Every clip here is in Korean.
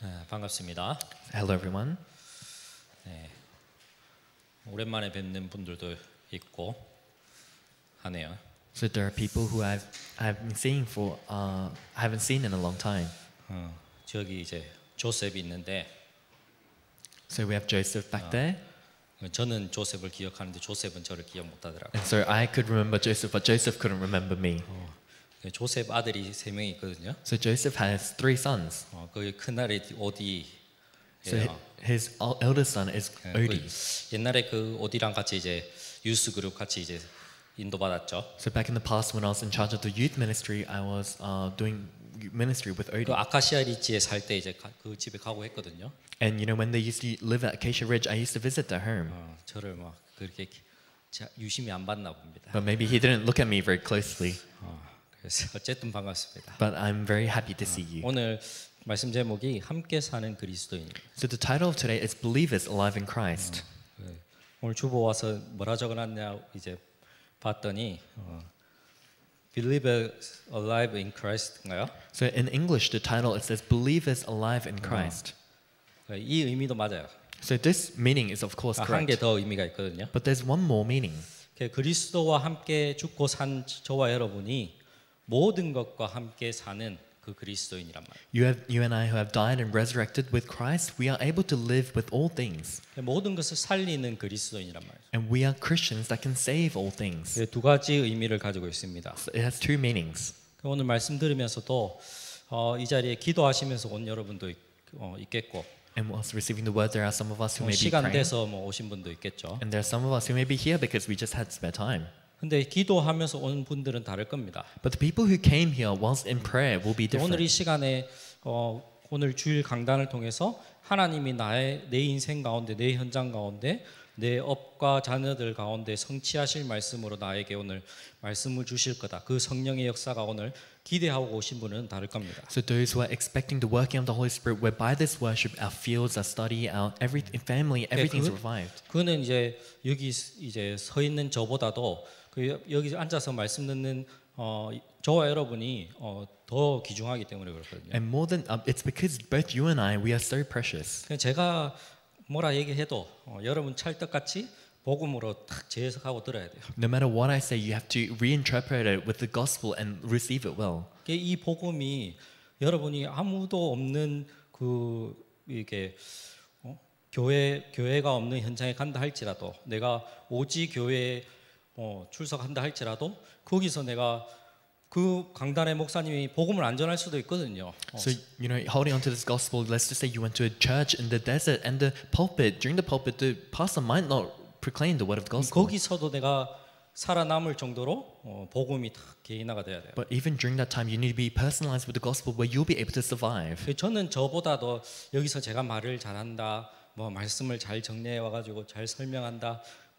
반갑습니다. Hello, everyone. 네, 오랜만에 뵙는 분들도 있고 하네요. So there are people who I've been seeing for I haven't seen in a long time. 저기 이제 조셉이 있는데 So we have Joseph back there, 저는 조셉을 기억하는데 조셉은 저를 기억 못하더라고요. and so I could remember Joseph, but Joseph couldn't remember me. 조셉 아들이 3명이 있거든요. So Joseph has 3 sons. 그 큰아들이 오디예요. So his eldest son is Odi. 옛날에 그 오디랑 같이 이제 유스 그룹 같이 이제 인도받았죠. So back in the past, when I was in charge of the youth ministry, I was doing ministry with 그 Odi. 아카시아 리지에 살 때 이제 그 집에 가고 했거든요. And you know, when they used to live at Acacia Ridge, I used to visit their home. 저를 막 그렇게 유심히 안 봤나 봅니다. But maybe he didn't look at me very closely. 그래서 어쨌든 반갑습니다. But I'm very happy to see you. 오늘 말씀 제목이 함께 사는 그리스도인입니다. So the title of today is Believers Alive in Christ. 오늘 주보 와서 뭐라 적어놨냐 이제 봤더니 Believers Alive in Christ인가요? So in English, the title it says Believers Alive in Christ. 이 의미도 맞아요. So this meaning is of course 한 개 correct. 더 의미가 있거든요. But there's one more meaning. 그리스도와 함께 죽고 산 저와 여러분이 모든 것과 함께 사는 그 그리스도인이란 말이에요. You and I who have died and resurrected with Christ, we are able to live with all things. 모든 것을 살리는 그리스도인이란 말이에요. And we are Christians that can save all things. 두 가지 의미를 가지고 있습니다. So it has 2 meanings. 오늘 말씀 들으면서도 이 자리에 기도하시면서 온 여러분도 있겠고 And whilst receiving the word, there are some of us who may be 시간 praying. 돼서 오신 분도 있겠죠. And there are some of us who may be here because we just had spare time. 근데 기도하면서 온 분들은 다를 겁니다. But the people who came here whilst in prayer will be 오늘 이 different. 시간에 오늘 주일 강단을 통해서 하나님이 내 인생 가운데 내 현장 가운데 내 업과 자녀들 가운데 성취하실 말씀으로 나에게 오늘 말씀을 주실 거다. 그 성령의 역사가 오늘 기대하고 오신 분은 다를 겁니다. So those who are expecting the working of the Holy Spirit, where by this worship our fields, our study, our family, everything's revived. 그는 이제 여기 이제 서 있는 저보다도 여기 앉아서 말씀 듣는 저와 여러분이 더 귀중하기 때문에 그렇거든요. And more than it's because both you and I, we are so precious. 제가 뭐라 얘기해도 여러분 찰떡같이 복음으로 탁 재해석하고 들어야 돼요. No matter what I say, you have to reinterpret it with the gospel and receive it well. 이 복음이 여러분이 아무도 없는 그 이게 교회가 없는 현장에 간다 할지라도 내가 오지 교회에 출석한다 할지라도 거기서 내가 그 강단의 목사님이 복음을 안 전할 수도 있거든요. So you know, holding on to this gospel, let's just say you went to a church in the desert, and the pulpit during the pulpit, the pastor might not proclaim the word of the gospel. 거기서도 내가 살아남을 정도로 복음이 다 개인화가 돼야 돼요. But even during that time, you need to be personalized with the gospel, where you'll be able to survive. 저는 저보다도 여기서 제가 말을 잘한다, 뭐 말씀을 잘 정리해 와가지고 잘 설명한다,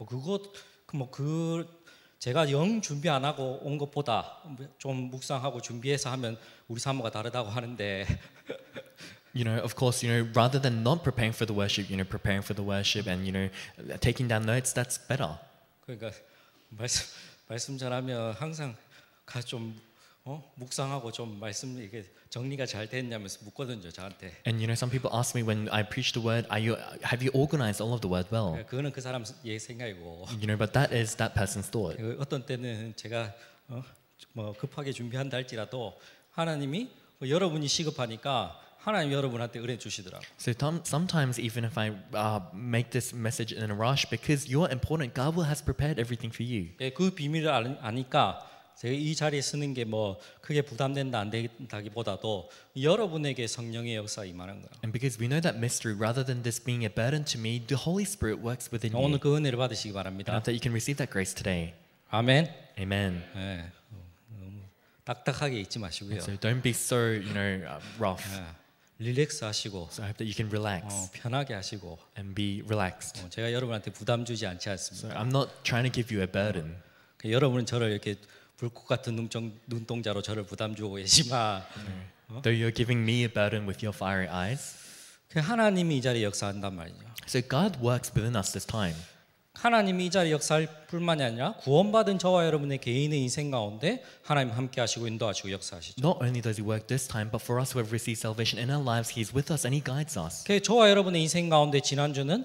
제가 영 준비 안 하고 온 것보다 좀 묵상하고 준비해서 하면 우리 사모가 다르다고 하는데. You know, of course, you know, rather than not preparing for the worship, you know, preparing for the worship and you know, taking down notes, that's better. 그러니까 말씀 잘하면 항상 좀 묵상하고 좀 말씀 이게 정리가 잘 됐냐면서 묻거든요 저한테. And you know, some people ask me when I preach the word, have you organized all of the word well? 그거는 그 사람 생각이고. You know, but that is that person's thought. 어떤 때는 제가 뭐 급하게 준비한다 할지라도 하나님이 여러분이 시급하니까 하나님 여러분한테 은혜 주시더라고. So sometimes even if I make this message in a rush, because you're important, God has prepared everything for you. 그 비밀을 아니까 제가 이 자리에 쓰는 게 뭐 크게 부담된다 안 된다기보다도 여러분에게 성령의 역사 임하는 거야. And because we know that mystery, rather than this being a burden to me, the Holy Spirit works within you. 오늘 그 은혜를 받으시기 And 바랍니다. I hope that you can receive that grace today. 아멘. Amen. 네, 너무 딱딱하게 있지 마시고요. So don't be so, you know, rough. 릴렉스 하시고 So I hope that you can relax 편하게 하시고 and be relaxed. 제가 여러분한테 부담 주지 않지 So 않습니다. I'm not trying to give you a burden. 여러분은 저를 이렇게 불꽃 같은 눈동자로 저를 부담 주고 계시지만 Though you're giving me a burden with your fiery eyes. 하나님이 이 자리에 역사한단 말이죠. So God works within us this time. 하나님이 이 자리 역사할 뿐만이 아니라 구원받은 저와 여러분의 개인의 인생 가운데 하나님 함께 하시고 인도하시고 역사하시죠. Not only does He work this time, but for us who have received salvation in our lives, He is with us and He guides us. 저와 여러분의 인생 가운데 지난주는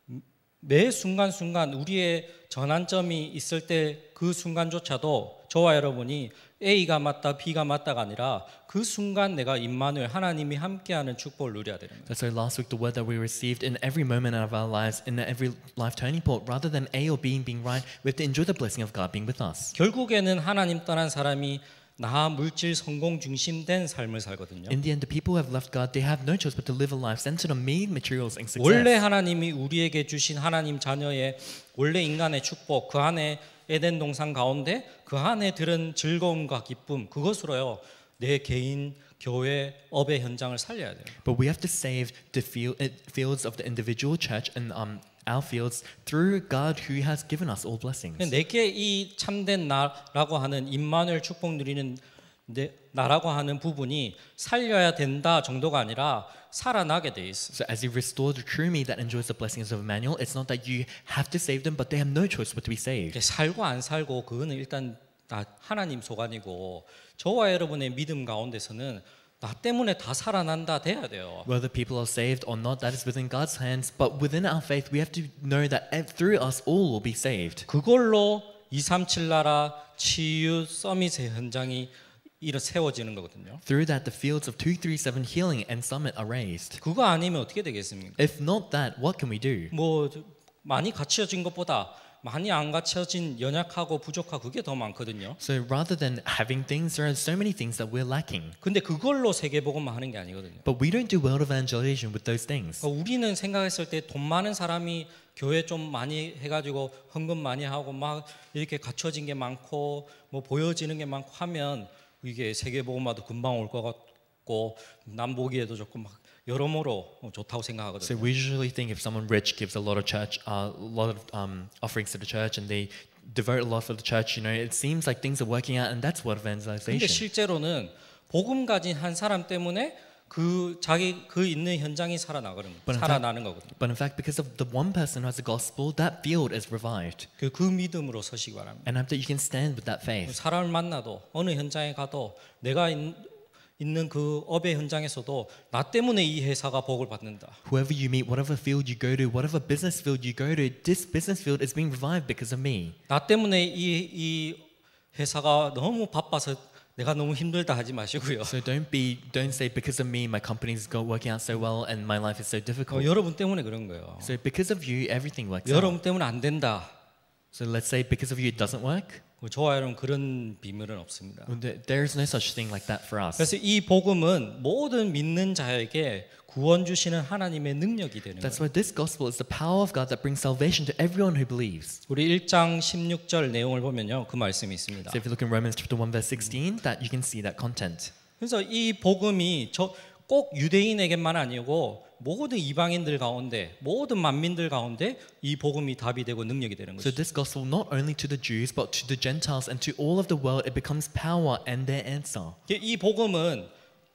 매 순간순간 우리의 전환점이 있을 때 그 순간조차도 저와 여러분이 A가 맞다 B가 맞다가 아니라 그 순간 내가 임마누엘 하나님이 함께하는 축복을 누려야 되는 거예요. So last week the word that we received in every moment of our lives, in every life turning point, rather than A or B being right, we have to enjoy the blessing of God being with us. 결국에는 하나님 떠난 사람이 나 물질 성공 중심된 삶을 살거든요. In the end, the people who have left God, they have no choice but to live a life centered on me, materials, and success. 원래 하나님이 우리에게 주신 하나님 자녀의 원래 인간의 축복 그 안에 에덴 동산 가운데 그 안에 들은 즐거움과 기쁨 그것으로요 내 개인 교회 업의 현장을 살려야 돼요. But we have to save the fields of the individual church and our fields through God who has given us all blessings. 내게 이 참된 나라고 하는 임마누엘 축복 누리는 나라고 하는 부분이 살려야 된다 정도가 아니라 살아나게 돼 있어. So as you restore the true me that enjoys the blessings of Emmanuel, it's not that you have to save them, but they have no choice but to be saved. 살고 안 살고 그거는 일단 다 하나님 소관이고 저와 여러분의 믿음 가운데서는 나 때문에 다 살아난다 돼야 돼요. Whether people are saved or not, that is within God's hands. But within our faith, we have to know that through us, all will be saved. 그걸로 237 나라 치유 서밋의 현장이 세워지는 거거든요. Through that, the fields of 237 healing and summit are raised. 그거 아니면 어떻게 되겠습니까? If not that, what can we do? 뭐 많이 갖춰진 것보다 많이 안 갖춰진 연약하고 부족하고 그게 더 많거든요. So rather than having things, there are so many things that we're lacking. 근데 그걸로 세계복음만 하는 게 아니거든요. But we don't do world evangelization with those things. 우리는 생각했을 때 돈 많은 사람이 교회 좀 많이 해가지고 헌금 많이 하고 막 이렇게 갖춰진 게 많고 뭐 보여지는 게 많고 하면 이게 세계복음화도 금방 올 것 같고 남 보기에도 조금 막 여러모로 좋다고 생각하거든요. So we usually think if someone rich gives a lot of church, a lot of offerings to the church, and they devote a lot for the church, you know, it seems like things are working out, and that's what 근데 evangelization. 실제로는 복음 가진 한 사람 때문에 그 있는 현장이 살아나는 거거든요. But in fact, because of the one person who has the gospel, that field is revived. 그 믿음으로 서시기 바랍니다. And after you can stand with that faith. 사람을 만나도 어느 현장에 가도 내가 있는 그 업의 현장에서도 나 때문에 이 회사가 복을 받는다. Whoever you meet, whatever field you go to, whatever business field you go to, this business field is being revived because of me. 나 때문에 이 회사가 너무 바빠서 내가 너무 힘들다 하지 마시고요. So don't say because of me my company's working out so well and my life is so difficult. 여러분 때문에 그런 거예요. So because of you everything works out. 여러분 때문에 안 된다. So let's say because of you it doesn't work. 저와 여러분 그런 비밀은 없습니다. There is no such thing like that for us. 그래서 이 복음은 모든 믿는 자에게 구원 주시는 하나님의 능력이 되는 That's 거예요. why this gospel is the power of God that brings salvation to everyone who believes. 우리 1장 16절 내용을 보면요. 그 말씀이 있습니다. So if you look in Romans chapter 1 verse 16, that you can see that content. 그래서 이 복음이 꼭 유대인에게만 아니고 모든 이방인들 가운데 모든 만민들 가운데 이 복음이 답이 되고 능력이 되는 So 것이죠. this gospel not only to the Jews but to the Gentiles and to all of the world it becomes power and their answer. 이 복음은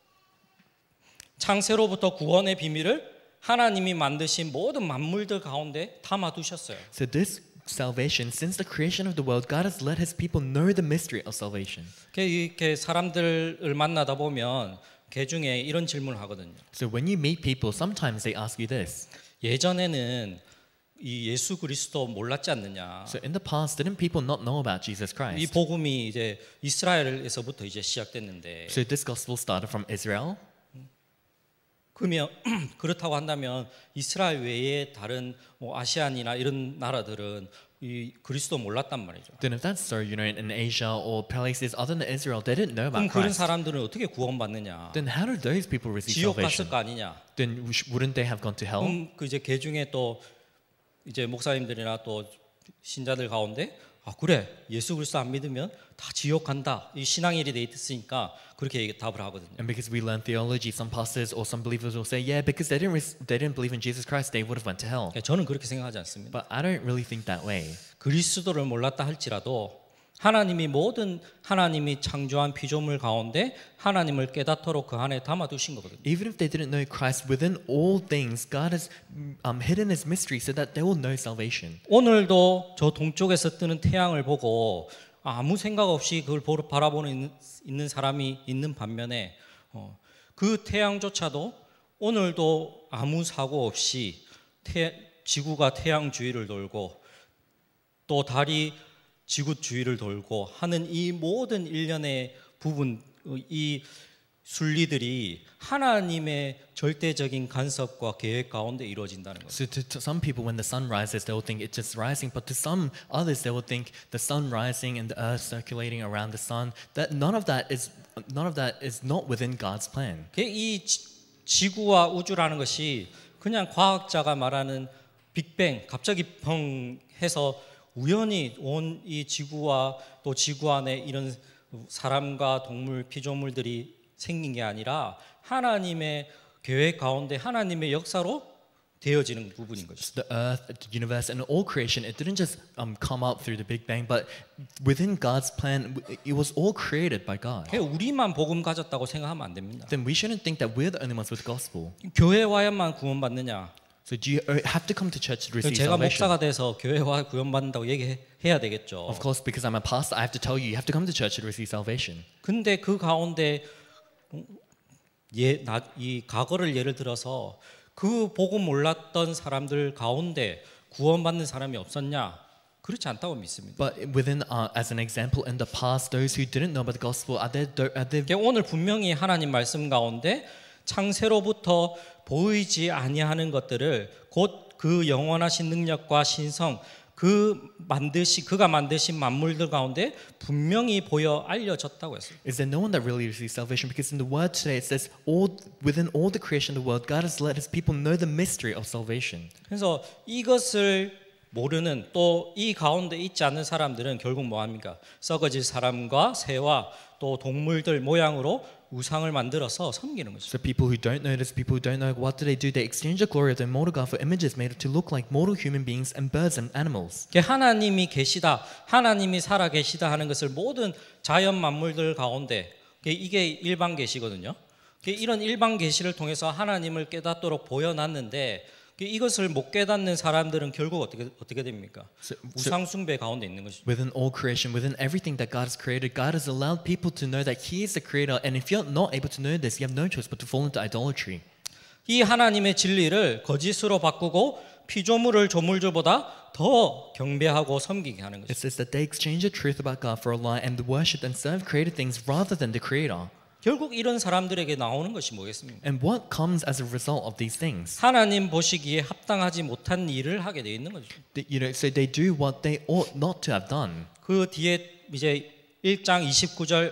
창세로부터 구원의 비밀을 하나님이 만드신 모든 만물들 가운데 담아두셨어요. So this salvation, since the creation of the world, God has let His people know the mystery of salvation. 이렇게 사람들을 만나다 보면 개 중에 이런 질문을 하거든요. So when you meet people, sometimes they ask you this. 예전에는 이 예수 그리스도 몰랐지 않느냐? So in the past, didn't people not know about Jesus 이 Christ? 복음이 이제 이스라엘에서부터 이제 시작됐는데. So this gospel started from Israel. 그러면 그렇다고 한다면 이스라엘 외에 다른 뭐 아시안이나 이런 나라들은 이 그리스도 몰랐단 말이죠. Then if that's so, you know, in Asia or places other than Israel, they didn't know 그럼 about 그런 Christ. 사람들은 어떻게 구원받느냐? Then how do those people receive 지옥 salvation? 갔을 거 아니냐? Then wouldn't they have gone to hell? 그럼 그 이제 개 중에 또 이제 목사님들이나 또 신자들 가운데 그래 예수 그리스도 안 믿으면 다 지옥 간다 이 신앙일이 돼 있으니까 그렇게 답을 하거든요. And because we learn theology, some pastors or some believers will say, yeah, because they didn't believe in Jesus Christ, they would have went to hell. 저는 그렇게 생각하지 않습니다. But I don't really think that way. 그리스도를 몰랐다 할지라도 하나님이 모든 하나님이 창조한 피조물 가운데 하나님을 깨닫도록 그 안에 담아두신 거거든요. Even if they didn't know Christ, within all things, God has hidden His mystery so that they will know salvation. 오늘도 저 동쪽에서 뜨는 태양을 보고 아무 생각 없이 그걸 바라보는 있는 사람이 있는 반면에 그 태양조차도 오늘도 아무 사고 없이 지구가 태양 주위를 돌고 또 달이 지구 주위를 돌고 하는 이 모든 일련의 부분, 이 순리들이 하나님의 절대적인 간섭과 계획 가운데 이루어진다는 거예요. So to some people, when the sun rises, they will think it's just rising. But to some others, they will think the sun rising and the earth circulating around the sun. That none of that is not within God's plan. 이 지구와 우주라는 것이 그냥 과학자가 말하는 빅뱅, 갑자기 펑 해서 우연히 온 이 지구와 또 지구 안에 이런 사람과 동물, 피조물들이 생긴 게 아니라 하나님의 계획 가운데 하나님의 역사로 되어지는 부분인 거죠. The earth, the universe, and all creation, it didn't just come out through the Big Bang, but within God's plan, it was all created by God. 우리만 복음 가졌다고 생각하면 안 됩니다. Then we shouldn't think that we're the only ones with the gospel. 교회 와야만 구원받느냐? So do you have to come to church to receive 제가 salvation? 목사가 돼서 교회 와 구원받는다고 얘기해야 되겠죠. Of course, because I'm a pastor, I have to tell you, you have to come to church to receive salvation. 근데 그 가운데 이 과거를 예를 들어서 그 복음 몰랐던 사람들 가운데 구원받는 사람이 없었냐? 그렇지 않다고 믿습니다. But within, as an example, in the past, those who didn't know about the gospel, are there 오늘 분명히 하나님 말씀 가운데 창세로부터 보이지 아니하는 것들을 곧 그 영원하신 능력과 신성, 그가 만드신 만물들 가운데 분명히 보여 알려졌다고 했어요. Is there no one that really receives salvation? Because in the word today it says, within all the creation of the world, God has let His people know the mystery of salvation. 그래서 이것을 모르는 또 이 가운데 있지 않는 사람들은 결국 뭐 합니까? 썩어질 사람과 새와 또 동물들 모양으로 우상을 만들어서 섬기는 것이죠. So people who don't know this, people who don't know, what do? They exchange the glory of the immortal God for images made to look like mortal human beings and birds and animals. 하나님이 계시다, 하나님이 살아 계시다 하는 것을 모든 자연 만물들 가운데 이게 일반 계시거든요. 이런 일반 계시를 통해서 하나님을 깨닫도록 보여놨는데 이것을 못 깨닫는 사람들은 결국 어떻게 됩니까? 우상 숭배 가운데 있는 것이죠. Within all creation, within everything that God has created, God has allowed people to know that He is the creator. And if you're not able to know this, you have no choice but to fall into idolatry. 이 하나님의 진리를 거짓으로 바꾸고 피조물을 조물주보다 더 경배하고 섬기게 하는 It 것이죠. says that they exchange the truth about God for a lie and worship and serve created things rather than the creator. 결국 이런 사람들에게 나오는 것이 뭐겠습니까? And what comes as a result of these things? 하나님 보시기에 합당하지 못한 일을 하게 돼 있는 거죠. So they do what they ought not to have done. 그 뒤에 이제 1장 29절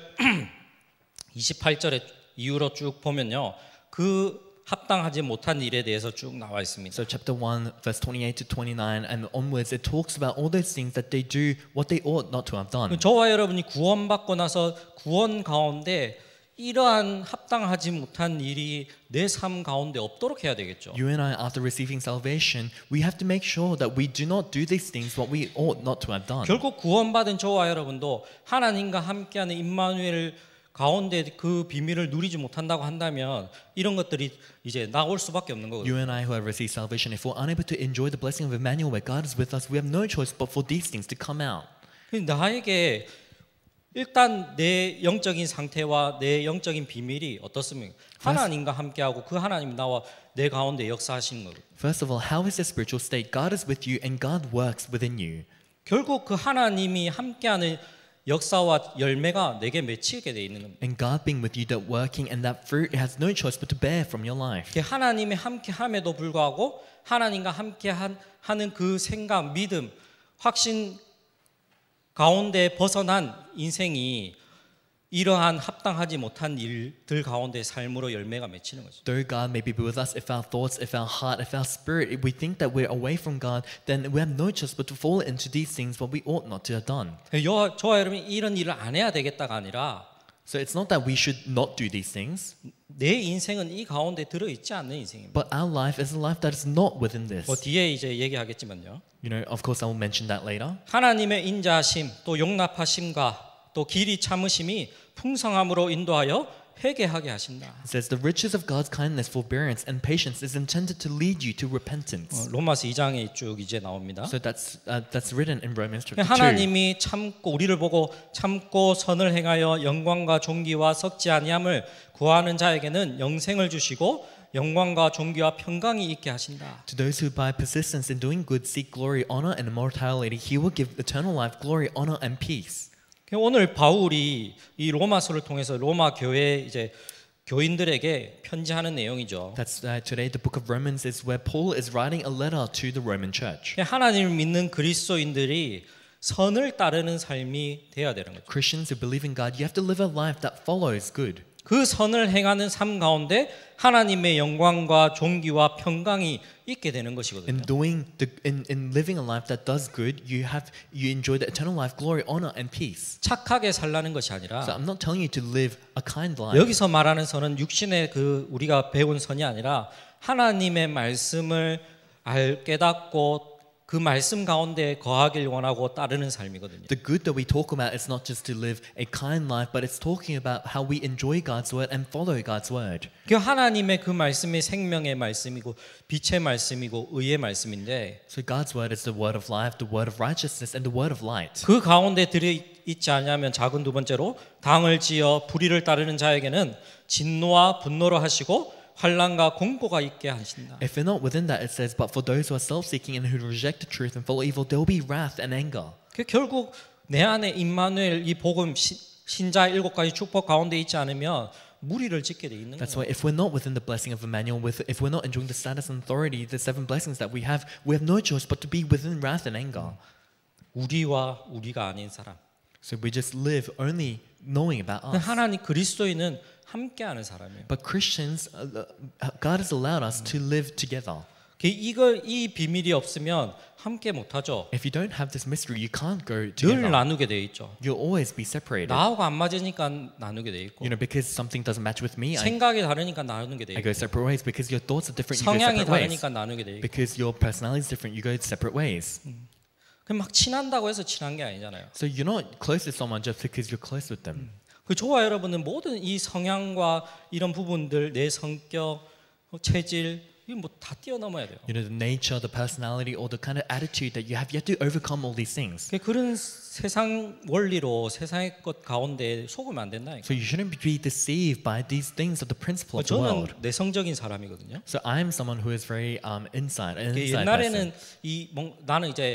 28절의 이후로 쭉 보면요. 그 합당하지 못한 일에 대해서 쭉 나와 있습니다. So chapter 1 verse 28 to 29 and onwards it talks about all those things that they do what they ought not to have done. 저와 여러분이 구원받고 나서 구원 가운데 이러한 합당하지 못한 일이 내 삶 가운데 없도록 해야 되겠죠. You and I, after receiving salvation, we have to make sure that we do not do these things what we ought not to have done. 결국 구원받은 저와 여러분도 하나님과 함께하는 임마누엘 가운데 그 비밀을 누리지 못한다고 한다면 이런 것들이 이제 나올 수밖에 없는 거거든요. You and I who have received salvation, if we're unable to enjoy the blessing of Emmanuel where God is with us, we have no choice but for these things to come out. 나에게 일단 내 영적인 상태와 내 영적인 비밀이 어떻습니까? 하나님과 함께하고 그 하나님이 나와 내 가운데 역사하시는 거예요. First of all, how is your spiritual state? God is with you and God works within you. 결국 그 하나님이 함께하는 역사와 열매가 내게 맺히게 돼 있는 겁니다. And God being with you, that working and that fruit has no choice but to bear from your life. 하나님이 함께함에도 불구하고 하나님과 함께하는 그 생각, 믿음, 확신 가운데 벗어난 인생이 이러한 합당하지 못한 일들 가운데 삶으로 열매가 맺히는 거죠. Though God may be with us, if our thoughts, if our heart, if our spirit, if we think that we're away from God, then we have no choice but to fall into these things what we ought not to have done. 저와 여러분이 이런 일을 안 해야 되겠다가 아니라 So it's not that we should not do these things, 내 인생은 이 가운데 들어 있지 않는 인생입니다. but our life is a life that is not within this. 뭐 뒤에 이제 얘기하겠지만요. You know, of course, I will mention that later. 하나님의 인자하심, 또 용납하심과 또 길이 참으심이 풍성함으로 인도하여 회개하게 하신다. It says the riches of God's kindness, forbearance, and patience is intended to lead you to repentance. 로마서 2장에 쭉 이제 나옵니다. So that's written in Romans chapter 2. 하나님이 참고 우리를 보고 참고 선을 행하여 영광과 존귀와 썩지 아니함을 구하는 자에게는 영생을 주시고 영광과 존귀와 평강이 있게 하신다. To those who by persistence in doing good seek glory, honor, and immortality, He will give eternal life, glory, honor, and peace. 오늘 바울이 이 로마서를 통해서 로마 교회 이제 교인들에게 편지하는 내용이죠. That's today the book of Romans is where Paul is writing a letter to the Roman church. 하나님을 믿는 그리스도인들이 선을 따르는 삶이 돼야 되는 거죠. Christians who believe in God, you have to live a life that follows good. 그 선을 행하는 삶 가운데 하나님의 영광과 존귀와 평강이 있게 되는 것이거든요. In living a life that does good, you enjoy the eternal life, glory, honor, and peace. 착하게 살라는 것이 아니라 So I'm not telling you to live a kind life. 여기서 말하는 선은 육신의 그 우리가 배운 선이 아니라 하나님의 말씀을 깨닫고 그 말씀 가운데 거하길 원하고 따르는 삶이거든요. The good that we talk about is not just to live a kind life, but it's talking about how we enjoy God's word and follow God's word. 그 하나님의 그 말씀이 생명의 말씀이고 빛의 말씀이고 의의 말씀인데 So God's word is the word of life, the word of righteousness, and the word of light. 그 가운데 들어 있지 않냐면 작은 두 번째로 당을 지어 불의를 따르는 자에게는 진노와 분노로 하시고 환난과 공고가 있게 하신다. If we're not within that, it says, but for those who are self-seeking and who reject the truth and follow evil, there will be wrath and anger. 그 결국 내 안에 임마누엘 이 복음 신자 7가지 축복 가운데 있지 않으면 무리를 짓게 돼 있는 That's 거예요. why if we're not within the blessing of Emmanuel, if we're not enjoying the status and authority, the 7 blessings that we have no choice but to be within wrath and anger. 우리와 우리가 아닌 사람. So we just live only knowing about us. 하나님 그리스도인은 함께하는 사람이에요. But Christians, God has allowed us to live together. 이 비밀이 없으면 함께 못하죠. If you don't have this mystery, you can't go 늘 together. 나누게 돼 있죠. You'll always be separated. 나하고 안 맞으니까 나누게 돼 있고 You know, because something doesn't match with me, 생각이 다르니까 나누게 돼 I 있고 go separate ways. Because your thoughts are different, you go 성향이 separate ways. 다르니까 나누게 돼 있고 Because your personality is different, you go separate ways. 그럼 막 친한다고 해서 친한 게 아니잖아요. So you're not close to someone just because you're close with them. 그 저와 여러분은 모든 이 성향과 이런 부분들, 내 성격, 체질 이거 뭐 다 뛰어넘어야 돼요. You know, the nature, the personality, or the kind of attitude that you have to overcome all these things. 그런 세상 원리로 세상의 것 가운데 속으면 안 된다니까. So you shouldn't be deceived by these things of the principle of the world. 저는 내성적인 사람이거든요. So I'm someone who is very an inside person. 옛날에는 나는 이제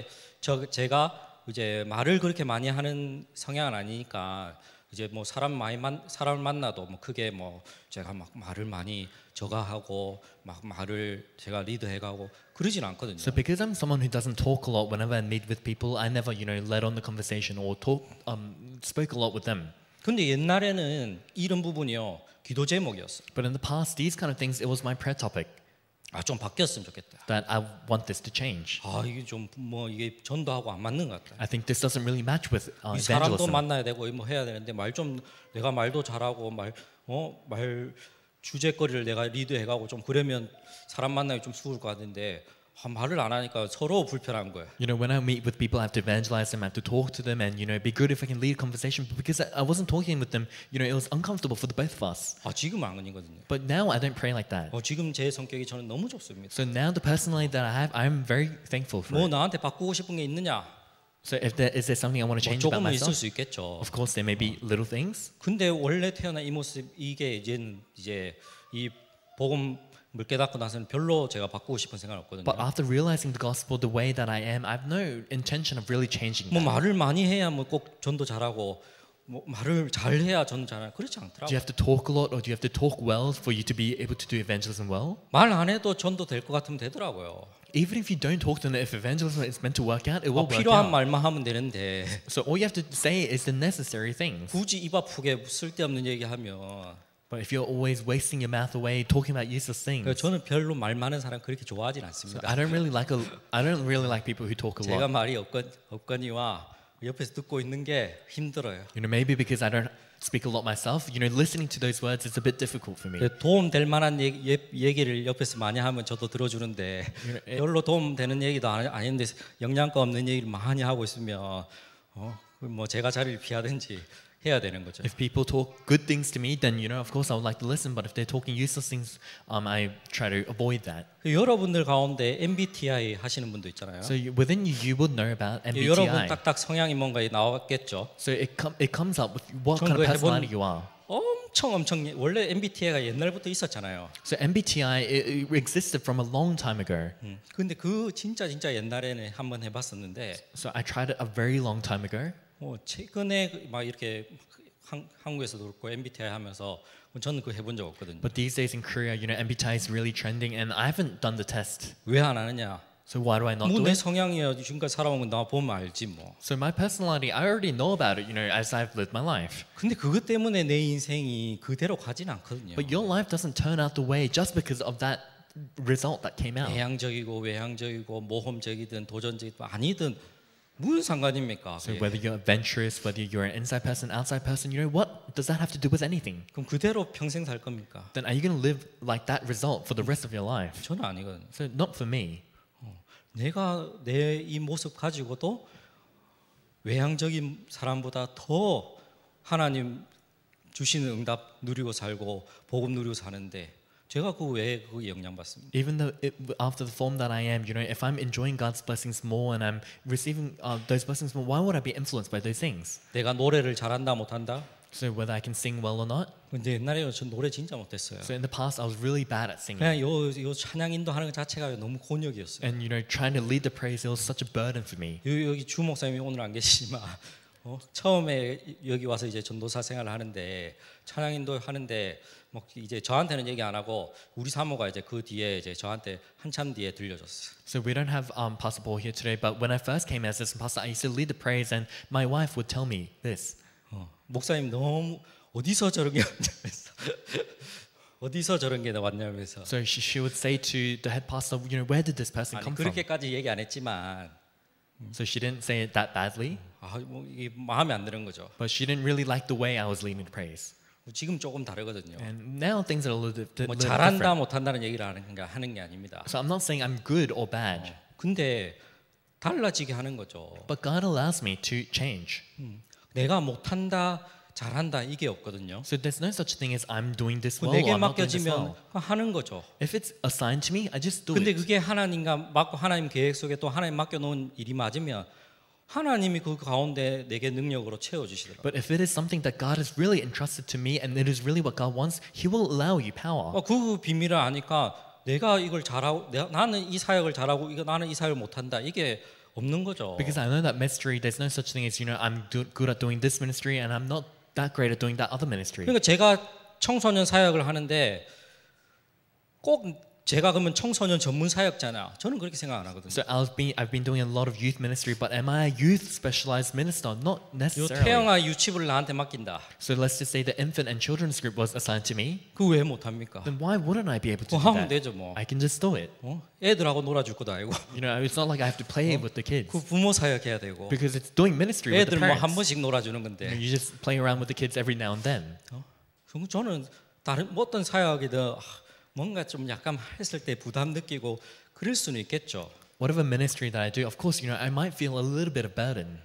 제가 이제 말을 그렇게 많이 하는 성향은 아니니까 이제 뭐 사람을 만나도 뭐 크게 뭐 제가 막 말을 많이 저가하고 막 말을 제가 리드해가고 그러진 않거든요. So because I'm someone who doesn't talk a lot whenever I meet with people, I never, led on the conversation or spoke a lot with them. 근데 옛날에는 이런 부분이요 기도 제목이었어. But in the past, these kind of things, it was my prayer topic. 좀 바뀌었으면 좋겠다. That I want this to change. 이게 좀 뭐 이게 전도하고 안 맞는 것 같다. I think this doesn't really match with 이 사람도 evangelism. 만나야 되고 뭐 해야 되는데 내가 말도 잘하고 말 주제거리를 내가 리드해가고 좀 그러면 사람 만나기 좀 수월 것 같은데 말을 안 하니까 서로 불편한 거야. You know, when I meet with people, I have to evangelize them, I have to talk to them, and it'd be good if I can lead a conversation. But because I wasn't talking with them, it was uncomfortable for the both of us. 지금 안 그러거든요. But now I don't pray like that. 지금 제 성격이 저는 너무 좋습니다. So now the personality that I have, I'm very thankful for. 뭐 it. 나한테 바꾸고 싶은 게 있느냐? So is there something I want to change about 조금은 있을 myself? 수 있겠죠. Of course, there may be little things. 근데 원래 태어난 이 모습 이게 이제 이 복음을 깨닫고 나서는 별로 제가 바꾸고 싶은 생각은 없거든요. But after realizing the gospel the way that I am, I've no intention of really changing 뭐 that. 말을 많이 해야 뭐 꼭 전도 잘하고 뭐 말을 잘해야 전도 잘하고 그렇지 Do 않더라고요. you have to talk a lot or do you have to talk well for you to be able to do evangelism well? 말 안 해도 전도 될 것 같으면 되더라고요. Even if you don't talk to them, if evangelism is meant to work out, it will work 필요한 out. 말만 하면 되는데 So all you have to say is the necessary things. 굳이 입 아프게 쓸데없는 얘기하면 But if you're always wasting your mouth away talking about useless things, 저는 별로 말 많은 사람 그렇게 좋아하진 so 않습니다. I don't really like people who talk a 제가 lot. 말이 없거니와 옆에서 듣고 있는 게 힘들어요. Maybe because I don't speak a lot myself, listening to those words is a bit difficult for me. 도움 될 만한 얘기를 옆에서 많이 하면 저도 들어주는데 별로 도움 되는 얘기도 아닌데 영양가 없는 얘기를 많이 하고 있으면 뭐 제가 자리를 피하든지 해야 되는 거죠. If people talk good things to me, then of course I would like to listen. But if they're talking useless things, I try to avoid that. 여러분들 가운데 MBTI 하시는 분도 있잖아요. So within you would know about MBTI. 여러분 딱딱 성향이 뭔가 나왔겠죠. So it comes up with what kind of personality you are. 엄청 원래 MBTI가 옛날부터 있었잖아요. So MBTI it existed from a long time ago. 근데 그 진짜 옛날에는 한번 해봤었는데. So I tried it a very long time ago. 최근에 막 이렇게 한국에서도 그렇고 MBTI 하면서 저는 그거 해본 적 없거든요. But these days in Korea, MBTI is really trending, and I haven't done the test. 왜 안 하느냐? So why do I not do 내 it? 성향이야. 지금까지 살아온 건 나 보면 알지 뭐. So my personality, I already know about it, as I've lived my life. 근데 그것 때문에 내 인생이 그대로 가진 않거든요. But your life doesn't turn out the way just because of that result that came out. 내향적이고 외향적이고 모험적이든 도전적이든 아니든 무슨 상관입니까? So whether you're adventurous, whether you're an inside person, outside person, what does that have to do with anything? 그럼 그대로 평생 살 겁니까? Then are you going to live like that result for the rest of your life? 저는 아니거든요. So not for me. 내가 내 이 모습 가지고도 외향적인 사람보다 더 하나님 주시는 응답 누리고 살고 복음 누리고 사는데 제가 왜 그 영향 받습니다. Even though after the form that I am, if I'm enjoying God's blessings more and I'm receiving those blessings more, why would I be influenced by those things? 내가 노래를 잘한다 못한다? So whether I can sing well or not? 근데 옛날에 저 노래 진짜 못했어요. So in the past, I was really bad at singing. 그냥 요 찬양 인도하는 것 자체가 너무 곤욕이었어요. And trying to lead the praise, it was such a burden for me. 여기 주 목사님이 오늘 안 계시지만 처음에 여기 와서 이제 전도사 생활을 하는데 찬양 인도 하는데 뭐 이제 저한테는 얘기 안 하고 우리 사모가 이제 그 뒤에 이제 저한테 한참 뒤에 들려줬어요. So we don't have Pastor Paul here today, but when I first came as assistant pastor, I used to lead the praise, and my wife would tell me this. 목사님 너무 어디서 저런 게 왔냐면서 어디서 저런 게 나왔냐면서. So she would say to the head pastor, where did this person come from? 그렇게까지 얘기 안 했지만. So she didn't say it that badly. 뭐 이게 마음에 안 드는 거죠. But she didn't really like the way I was leading the praise. 지금 조금 다르거든요. And now things are a little 뭐 different. 잘한다 못한다는 얘기를 하는 게 아닙니다. So I'm not saying I'm good or bad. 근데 달라지게 하는 거죠. But God allows me to change. 내가 못한다, 잘한다 이게 없거든요. So there's no such thing as I'm doing this well 내게 or I'm not doing this 맡겨지면 well. 하는 거죠. If it's assigned to me, I just do 근데 it. 그게 하나님과 맞고 하나님 계획 속에 또 하나님 맡겨놓은 일이 맞으면 하나님이 그 가운데 내게 능력으로 채워주시더라고요. But if it is something that God has really entrusted to me and it is really what God wants, He will allow you power. 그 비밀을 아니까 내가 이걸 잘하고 나는 이 사역을 잘하고 나는 이 사역을 못한다 이게 없는 거죠. Because I know that mystery, there's no such thing as I'm good at doing this ministry and I'm not that great at doing that other ministry. 그러니까 제가 청소년 사역을 하는데 꼭 제가 그러면 청소년 전문 사역자냐? 저는 그렇게 생각 안 하거든요. So I've been doing a lot of youth ministry, but am I a youth specialized minister? Not 요 necessarily. 태영아 유치부를 나한테 맡긴다. So let's just say the infant and children's group was assigned to me. 그 왜 못 합니까? Then why wouldn't I be able to do 하면 that? 되죠 뭐. I can just do it. 애들하고 놀아줄 것도 아니고. It's not like I have to play with the kids. 그 부모 사역해야 되고. Because it's doing ministry with the 애들 뭐 한 parents. 번씩 놀아주는 건데. You just play around with the kids every now and then. 저는 다른 어떤 사역이든 뭔가 좀 약간 했을 때 부담 느끼고 그럴 수는 있겠죠. Whatever ministry that I do, of course, I might feel a little bit of burden.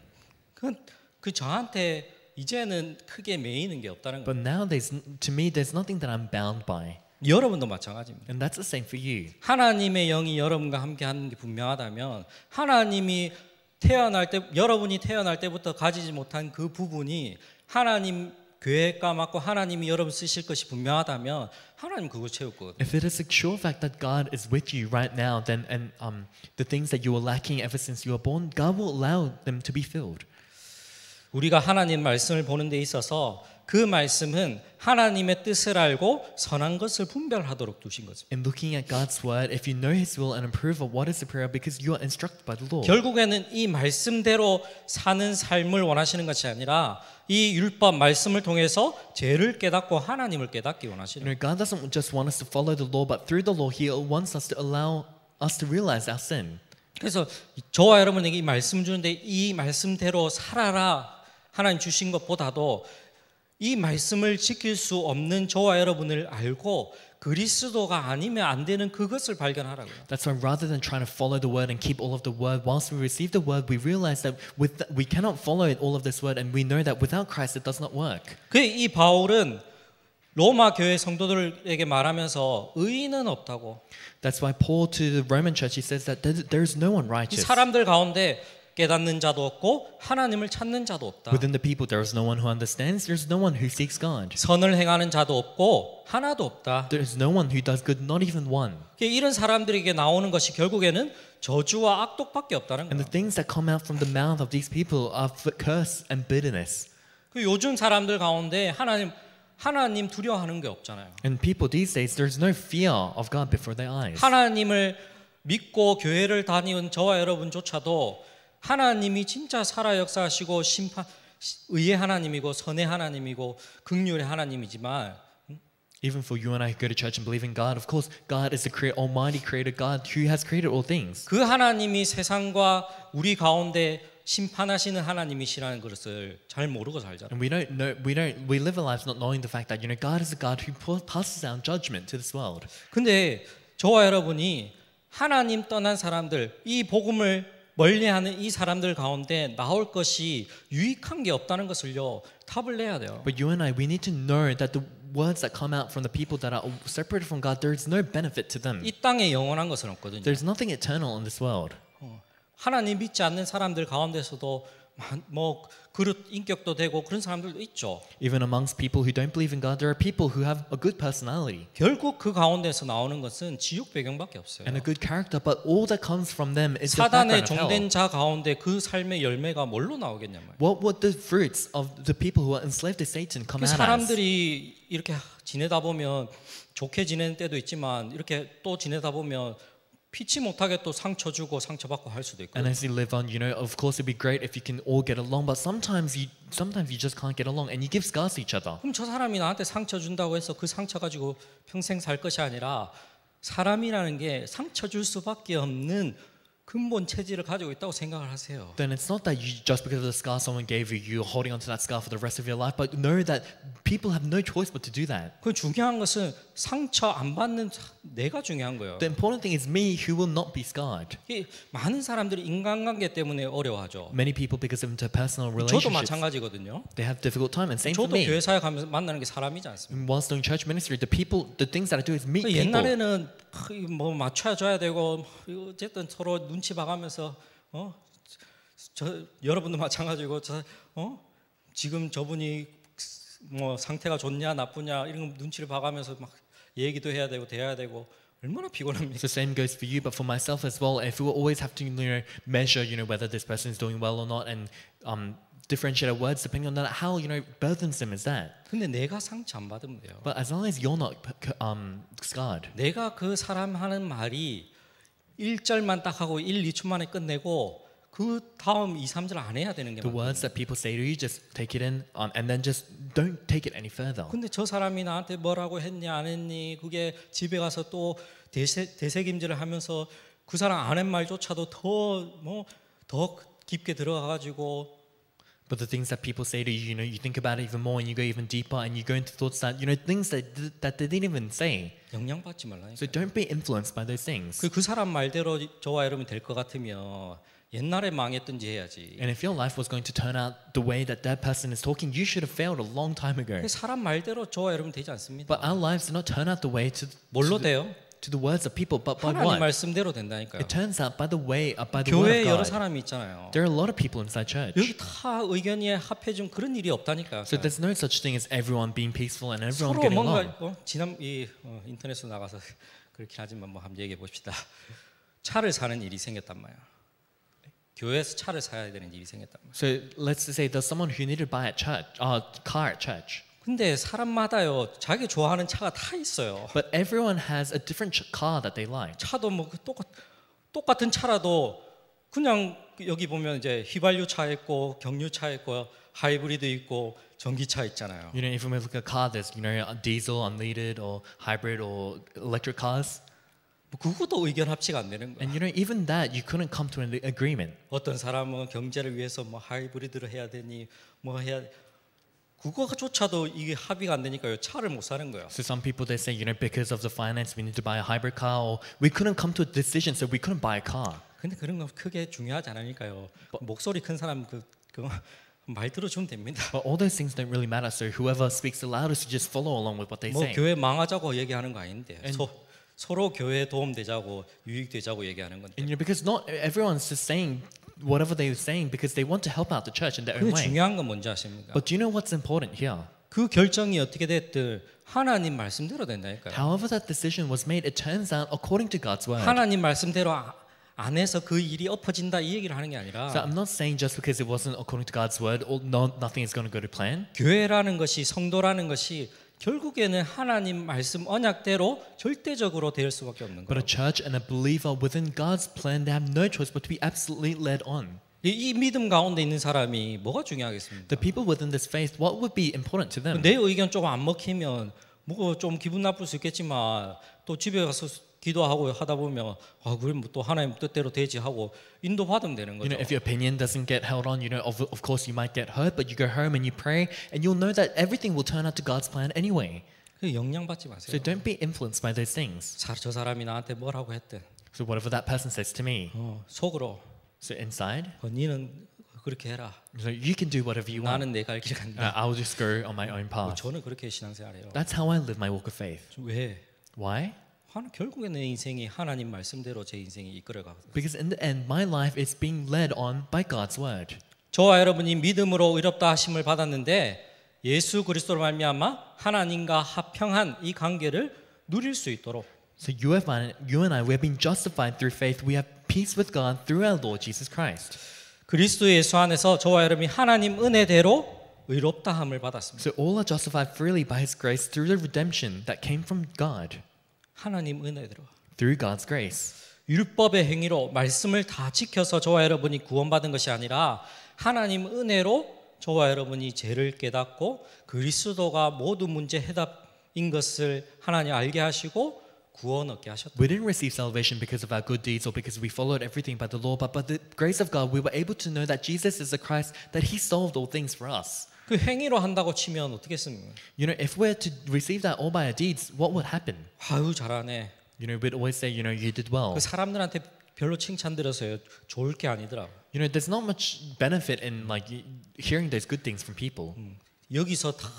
그 저한테 이제는 크게 매이는 게 없다는 But 거예요. now to me, there's nothing that I'm bound by. 여러분도 마찬가지입니다. And that's the same for you. 하나님의 영이 여러분과 함께 하는 게 분명하다면 하나님이 여러분이 태어날 때부터 가지지 못한 그 부분이 하나님 계획과 맞고 하나님이 여러분 쓰실 것이 분명하다면 하나님 그거 채울 거거든요. If it is a sure fact that God is with you right now, then the things that you were lacking ever since you were born, God will allow them to be filled. 우리가 하나님 말씀을 보는 데 있어서 그 말씀은 하나님의 뜻을 알고 선한 것을 분별하도록 두신 거죠. In looking at God's word, if you know His will and approve of what is the prayer, because you are instructed by the Lord. 결국에는 이 말씀대로 사는 삶을 원하시는 것이 아니라 이 율법 말씀을 통해서 죄를 깨닫고 하나님을 깨닫기 원하시는 거예요. God doesn't just want us to follow the law, but through the law, He wants us to allow us to realize our sin. 그래서 저와 여러분에게 이 말씀 주는데 이 말씀대로 살아라 하나님 주신 것보다도 이 말씀을 지킬 수 없는 저와 여러분을 알고 그리스도가 아니면 안 되는 그것을 발견하라고요. That's why rather than trying to follow the word and keep all of the word, whilst we receive the word, we realize that we cannot follow all of this word, and we know that without Christ it does not work. 이 바울은 로마 교회 성도들에게 말하면서 의인은 없다고. That's why Paul to the Roman church, he says that there is no one 이 righteous. 사람들 가운데 깨닫는 자도 없고 하나님을 찾는 자도 없다. Within the people there is no one who understands, there is no one who seeks God. 선을 행하는 자도 없고 하나도 없다. There is no one who does good, not even one. 이런 사람들에게 나오는 것이 결국에는 저주와 악독밖에 없다는 And 거예요. the things that come out from the mouth of these people are curse and bitterness. 요즘 사람들 가운데 하나님 두려워하는 게 없잖아요. And people these days, there is no fear of God before their eyes. 하나님을 믿고 교회를 다니는 저와 여러분조차도 하나님이 진짜 살아 역사하시고 의의 하나님이고 선의 하나님이고 긍휼의 하나님이지만 Even for you and I who go to church and believe in God, of course, God is the almighty creator God who has created all things. 그 하나님이 세상과 우리 가운데 심판하시는 하나님이시라는 것을 잘 모르고 살잖아요. And we live our lives not knowing the fact that God is a God who passes down judgment to this world. 근데 저와 여러분이 하나님 떠난 사람들, 이 복음을 멀리하는 이 사람들 가운데 나올 것이 유익한 게 없다는 것을요 답을 내야 돼요. But you and I, we need to know that the words that come out from the people that are separated from God, there is no benefit to them. 이 땅에 영원한 것은 없거든요. There's nothing eternal in this world. 하나님 믿지 않는 사람들 가운데서도 뭐 그릇 인격도 되고 그런 사람들도 있죠. Even amongst people who don't believe in God, there are people who have a good personality 결국 그 가운데서 나오는 것은 지옥 배경밖에 없어요. and a good character, but all that comes from them is the 사단의 background of hell. 종된 자 가운데 그 삶의 열매가 뭘로 나오겠냐 말이에요. What would the fruits of the people who are enslaved to Satan come out as? 사람들이 이렇게 지내다 보면 좋게 지내는 때도 있지만 이렇게 또 지내다 보면 피치 못하게 또 상처 주고 상처받고 할 수도 있고. And as you live on, of course it'd be great if you can all get along, but sometimes you just can't get along, and you give scars to each other. 그럼 저 사람이 나한테 상처 준다고 해서 그 상처 가지고 평생 살 것이 아니라 사람이라는 게 상처 줄 수밖에 없는 근본 체질을 가지고 있다고 생각을 하세요. Then it's not that you just because of the scar someone gave you, you're holding onto that scar for the rest of your life, but know that people have no choice but to do that. 그 중요한 것은 상처 안 받는 내가 중요한 거예요. The important thing is me who will not be scarred. 많은 사람들이 인간관계 때문에 어려워하죠. Many people because of interpersonal 저도 relationships, 마찬가지거든요. they have difficult time, and same for 저도 me. 교회사에 가면서 만나는 게 사람이지 않습니까? Whilst doing church ministry, the things that I do is meet people. 옛날에는 뭐 맞춰줘야 되고 어쨌든 서로 눈치 봐가면서 여러분도 마찬가지고 지금 저분이 뭐 상태가 좋냐 나쁘냐 이런 눈치를 봐가면서 막 얘기도 해야 되고 대해야 되고 얼마나 피곤합니까? So the same goes for you, but for myself as well. If we will always have to measure whether this person is doing well or not, and differentiate our words depending on that, how burdensome is that? 근데 내가 상처 안 받으면 돼요. But as long as you're not scarred, 내가 그 사람 하는 말이 1절만 딱 하고 1, 2초 만에 끝내고 그 다음 2, 3절 안 해야 되는 게 the 맞아요. words that people say to you, just take it in, and then just don't take it any further. 근데 저 사람이 나한테 뭐라고 했냐 안 했니 그게 집에 가서 또 되새김질을 하면서 그 사람 안 한 말조차도 더 깊게 들어가가지고 But the things that people say to you, you think about it even more, and you go even deeper, and you go into thoughts that things that they didn't even say. 영향받지 말라니까. So don't be influenced by those things. 그 사람 말대로 저와 여러분 될 것 같으면 옛날에 망했든지 해야지. And if your life was going to turn out the way that person is talking, you should have failed a long time ago. 사람 말대로 저와 여러분 되지 않습니다. But our lives do not turn out the way 뭘로 돼요? to the words of people, but by 하나님 what? 말씀대로 된다니까요. It turns out by the way, by the 교회에 word 여러 of God. 사람이 있잖아요. There are a lot of people inside church. 여기 다 의견이 합해진 그런 일이 없다니까요. So there's no such thing as everyone being peaceful and everyone 서로 getting 뭔가 along. 지난 인터넷으로 나가서 그렇게 하지만 뭐 한번 얘기해 봅시다. 차를 사는 일이 생겼단 말이야. 교회에서 차를 사야 되는 일이 생겼단 말이야. So let's say there's someone who needed to buy a car at church. 근데 사람마다요 자기 좋아하는 차가 다 있어요. But everyone has a different car that they like. 차도 뭐 똑같은 차라도 그냥 여기 보면 이제 휘발유 차 있고 경유 차 있고 하이브리드 있고 전기차 있잖아요. If we look at a car, there's diesel, unleaded, or hybrid, or electric cars. 그것도 의견 합치가 안 되는 거야. And even that you couldn't come to an agreement. 어떤 사람은 경제를 위해서 뭐 하이브리드를 해야 되니 뭐 해야 그거조차도 이게 합의가 안 되니까요. 차를 못 사는 거예요. So some people they say, because of the finance, we need to buy a hybrid car, or we couldn't come to a decision, so we couldn't buy a car. 근데 그런 거 크게 중요하지 않으니까요. 목소리 큰 사람 그거 말 들어주면 됩니다. But all those things don't really matter. So whoever speaks the loudest, you just follow along with what they 뭐 say. 교회 망하자고 얘기하는 거 아닌데 서로 교회에 도움 되자고 유익 되자고 얘기하는 건데. And because not everyone's just saying whatever they're saying because they want to help out the church in their own 근데 way. 중요한 건 뭔지 아십니까? But do you know what's important here? 그 결정이 어떻게 됐든 하나님 말씀대로 된다니까요. However that decision was made, it turns out according to God's word. 하나님 말씀대로 안 해서 그 일이 엎어진다 이 얘기를 하는 게 아니라 So I'm not saying just because it wasn't according to God's word, nothing is going to go to plan. 교회라는 것이 성도라는 것이 결국에는 하나님 말씀 언약대로 절대적으로 될 수밖에 없는 But 거예요. a church and a believer within God's plan, they have no choice but to be absolutely led on. 이 믿음 가운데 있는 사람이 뭐가 중요하겠습니까? The people within this faith, what would be important to them? 내 의견 조금 안 먹히면 뭐 좀 기분 나쁠 수 있겠지만 또 집에 가서 기도하고 하다 보면 그래 또 하나님 뜻대로 되지 하고 인도 받으면 되는 거죠. If your opinion doesn't get held on, of course you might get hurt, but you go home and you pray, and you'll know that everything will turn out to God's plan anyway. 영향 받지 마세요. So don't be influenced by those things. 저 사람이 나한테 뭐라고 했든 So whatever that person says to me, 속으로 so inside, 니는 그렇게 해라. so you can do whatever you want. 나는 내 갈 길 간다. I'll just go on my own path. 저는 그렇게 신앙생활해요. That's how I live my walk of faith. 왜? Why? 결국에 내 인생이 하나님 말씀대로 제 인생이 이끌어가거든요. Because in the end, my life is being led on by God's word. 저와 여러분이 믿음으로 의롭다 하심을 받았는데 예수 그리스도로 말미암아 하나님과 합평한 이 관계를 누릴 수 있도록. So you and I, we've been justified through faith. We have peace with God through our Lord Jesus Christ. 그리스도 예수 안에서 저와 여러분이 하나님 은혜대로 의롭다함을 받았습니다. So all are justified freely by His grace through the redemption that came from God. 하나님 은혜대로. Through God's grace. 율법의 행위로 말씀을 다 지켜서 저와 여러분이 구원받은 것이 아니라 하나님 은혜로 저와 여러분이 죄를 깨닫고 그리스도가 모든 문제 해답인 것을 하나님 알게 하시고 구원 얻게 하셨다. We didn't receive salvation because of our good deeds or because we followed everything by the law, but by the grace of God, we were able to know that Jesus is the Christ, that He solved all things for us. 그 행위로 한다고 치면 어떻겠습니까? If we're to receive that all by our deeds, what would happen? 아유 잘하네. We'd always say, you did well. 그 사람들한테 별로 칭찬 들어서요. 좋을 게 아니더라. There's not much benefit in hearing those good things from people. 여기서 다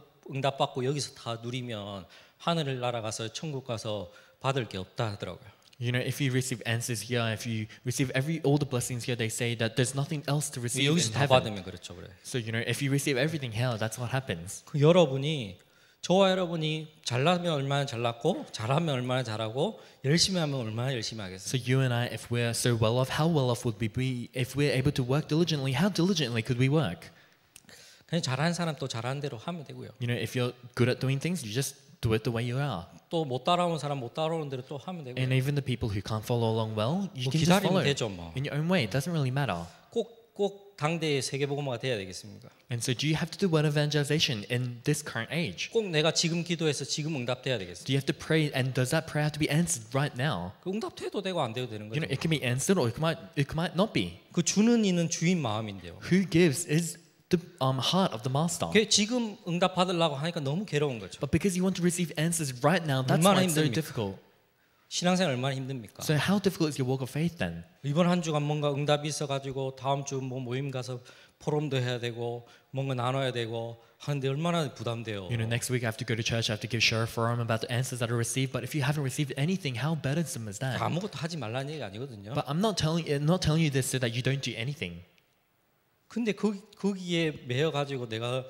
응답받고 여기서 다 누리면 하늘을 날아가서 천국 가서 받을 게 없다 하더라고요. If you receive answers here, if you receive all the blessings here, they say that there's nothing else to receive 여기서 in 다 heaven. 받으면 그렇죠, 그래. So if you receive everything here, that's what happens. 그 여러분이 저와 여러분이 잘나면 얼마나 잘났고 잘하면 얼마나 잘하고 열심히 하면 얼마나 열심히 하겠어요. So you and I, if we're so well off, how well off would we be? If we're able to work diligently, how diligently could we work? 그냥 잘하는 사람 또 잘하는 대로 하면 되고요. If you're good at doing things, you just do it the way you are. 또 못 따라오는 사람 못 따라오는 대로 또 하면 되고요. And even the people who can't follow along well, you 뭐 can just 기다리면 follow 되죠, 뭐. in your own way. It doesn't really matter. 꼭 당대의 세계복음화가 돼야 되겠습니까? And so do you have to do word evangelization in this current age? 꼭 내가 지금 기도해서 지금 응답돼야 되겠습니까? Do you have to pray, and does that prayer have to be answered right now? 그 응답돼도 되고 안 돼도 되는 거죠. It can be answered or it might not be. 그 주는 이는 주인 마음인데요. Who gives is the heart of the master. 그게 지금 응답 받으려고 하니까 너무 괴로운 거죠. But because you want to receive answers right now, that's 얼마나 why it's so 힘듭니까? difficult. 신앙생활 얼마나 힘듭니까? So how difficult is your walk of faith then? 이번 한 주간 뭔가 응답이 있어가지고 다음 주 뭐 모임 가서 포럼도 해야 되고 뭔가 나눠야 되고 하는데 얼마나 부담돼요. Next week I have to go to church, I have to give share a forum about the answers that I received. But if you haven't received anything, how burdensome is that? 아무것도 하지 말라는 얘기가 아니거든요. But I'm not telling you this so that you don't do anything. 근데 거기에 매여 가지고 내가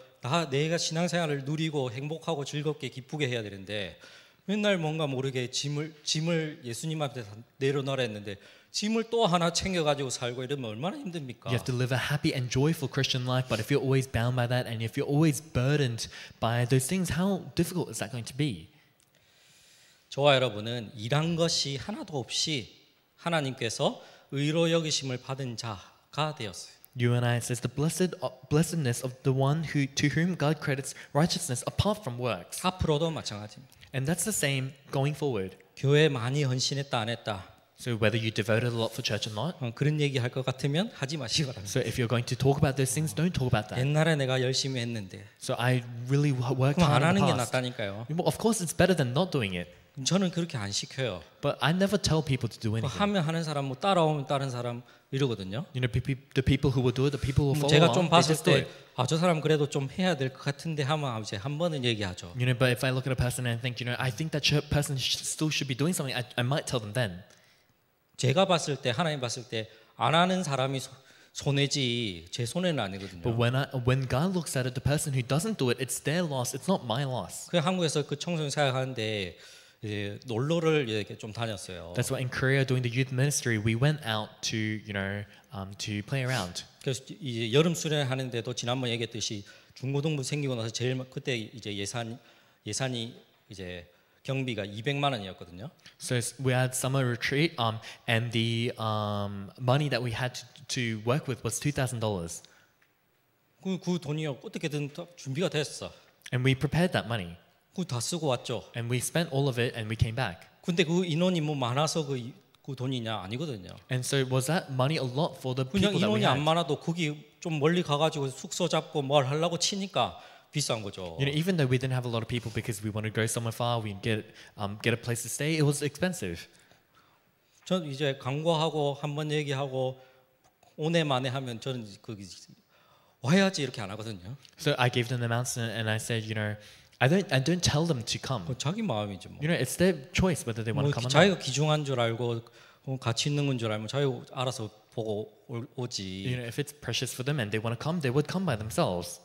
신앙생활을 누리고 행복하고 즐겁게 기쁘게 해야 되는데 맨날 뭔가 모르게 짐을 예수님 앞에 내려놓으라 했는데 짐을 또 하나 챙겨 가지고 살고 이러면 얼마나 힘듭니까? You have to live a happy and joyful Christian life, but if you're always bound by that and if you're always burdened by those things, how difficult is that going to be? 저와 여러분은 일한 것이 하나도 없이 하나님께서 의로 여기심을 받은 자가 되었어요. You and I, it says the blessedness of the one to whom God credits righteousness apart from works. 앞으로도 마찬가지입니다. And that's the same going forward. 교회 많이 헌신했다 안 했다. So whether you devoted a lot for church or not. 그런 얘기 할 것 같으면 하지 마시기 바랍니다. So if you're going to talk about those things, don't talk about that. 옛날에 내가 열심히 했는데 So I really worked 그럼 안 hard in 하는 게 the past. 낫다니까요. Well, of course, it's better than not doing it. 저는 그렇게 안 시켜요. But I never tell people to do 뭐 anything. 하면 하는 사람, 뭐 따라오면 다른 사람 이러거든요. You know, the people who will do it, the people who follow 제가 along, 좀 they 봤을 just do 때 it. 저 사람 그래도 좀 해야 될 것 같은데 하면 이제 한 번은 얘기하죠. You know, but if I look at a person and think, you know, I think that person still should be doing something, I might tell them then. 제가 봤을 때 하나님 봤을 때 안 하는 사람이 손해지 제 손해는 아니거든요. But when God looks at it, the person who doesn't do it, it's their loss. It's not my loss. 그 한국에서 그 청소년 사역하는데 이제 놀러를 이렇게 좀 다녔어요. That's why in Korea during the youth ministry, we went out to, you know, to play around. 그래서 이제 여름 수련 하는데도 지난번 얘기했듯이 중고등부 생기고 나서 제일 그때 이제 예산이 이제 경비가 200만 원이었거든요. So we had summer retreat, and the money that we had to work with was $2,000, 그 돈이 어떻게든 준비가 됐어. and we prepared that money, 그 다 쓰고 왔죠. and we spent all of it, and we came back. 근데 그 인원이 뭐 많아서 그 돈이냐 아니거든요. And so was that money a lot for the 그냥 people that we 인원이 안 had? 많아도 거기 좀 멀리 가가지고 숙소 잡고 뭘 하려고 치니까 비싼 거죠. You know, even though we didn't have a lot of people because we wanted to go somewhere far, we get a place to stay. It was expensive. 전 이제 강과하고 한번 얘기하고 오네 마네 하면 저는 거기 와야지 이렇게 안 하거든요. So I gave them the announcement, and I said, you know, I don't tell them to come. 자기 마음이지 뭐. You know, it's their choice whether they want 뭐 to come or not. 자기가 귀중한 줄 알고 가치 있는 건 줄 알면 자기 알아서 보고 오지. You know, if it's precious for them and they want to come, they would come by themselves.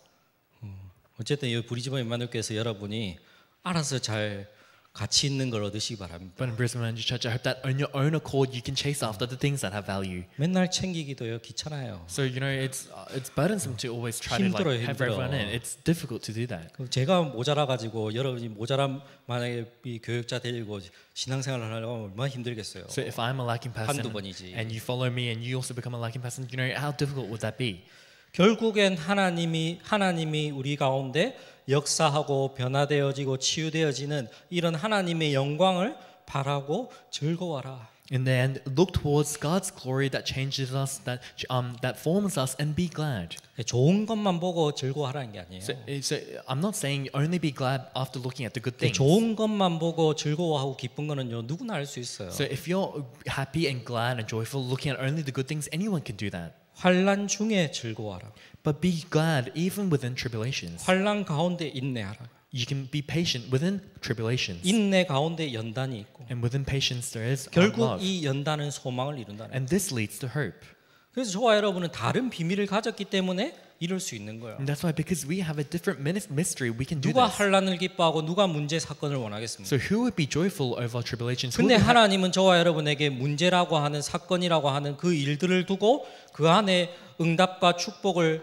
어쨌든 이 브리즈번 임마누엘교회에서 여러분이 알아서 잘 가치 있는 걸 얻으시기 바랍니다. But in Brisbane Evangel Church, I hope that on your own accord you can chase after the things that have value. 맨날 챙기기도요 귀찮아요. So you know, it's burdensome to always try to 힘들어요, like have 힘들어. everyone in. It's difficult to do that. 제가 모자라 가지고 여러분이 모자란 만약에 이 교육자 데리고 신앙생활을 하려면 얼마나 힘들겠어요. So if I'm a lacking person 한두 번이지. and you follow me and you also become a lacking person, you know how difficult would that be? 결국엔 하나님이 우리 가운데 역사하고 변화되어지고 치유되어지는 이런 하나님의 영광을 바라고 즐거워라. In the end, look towards God's glory that changes us, that forms us, and be glad. 좋은 것만 보고 즐거워하라는 게 아니에요. So I'm not saying only be glad after looking at the good things. 좋은 것만 보고 즐거워하고 기쁜 거는요 누구나 할 수 있어요. So if you're happy and glad and joyful looking at only the good things, anyone can do that. 환난 중에 즐거워하라. But be glad even within tribulations. 환난 가운데 인내하라. You can be patient within tribulations. 인내 가운데 연단이 있고 And within patience there is 결국 love. 이 연단은 소망을 이룬다는 거예요. And this leads to hope. 그래서 저와 여러분은 다른 비밀을 가졌기 때문에 이룰 수 있는 거예요. And that's why because we have a different mystery, we can do 누가 this. 환난을 기뻐하고 누가 문제 사건을 원하겠습니까? So who would be joyful over tribulations? Who 근데 would be 하나님은 저와 여러분에게 문제라고 하는 사건이라고 하는 그 일들을 두고 그 안에 응답과 축복을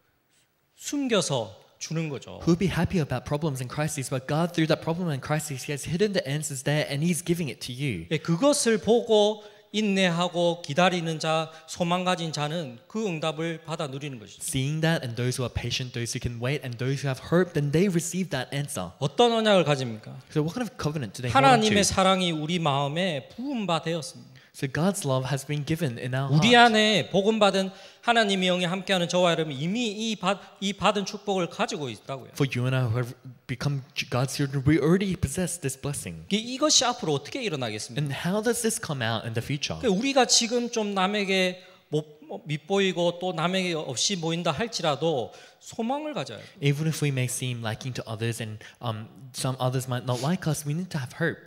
숨겨서 주는 거죠. Who would be happy about problems and crises? But God, through that problem and crisis, He has hidden the answers there, and He's giving it to you. 예, 그것을 보고 인내하고 기다리는 자, 소망 가진 자는 그 응답을 받아 누리는 것이죠. Seeing that, and those who are patient, those who can wait, and those who have hope, then they receive that answer. 어떤 언약을 가집니까? So, what kind of covenant do they hold on 하나님의 to? 사랑이 우리 마음에 부은 바 되었습니다. So, God's love has been given in our 우리 heart. 안에 복음 받은 하나님의 영이 함께하는 저와 여러분 이미 이 받은 축복을 가지고 있다고요. For you and I who have become God's children, we already possess this blessing. 이것이 앞으로 어떻게 일어나겠습니까? And how does this come out in the future? 우리가 지금 좀 남에게 밉보이고 또 남에게 없이 보인다 할지라도 소망을 가져야 돼요. Even if we may seem lacking to others and some others might not like us, we need to have hope.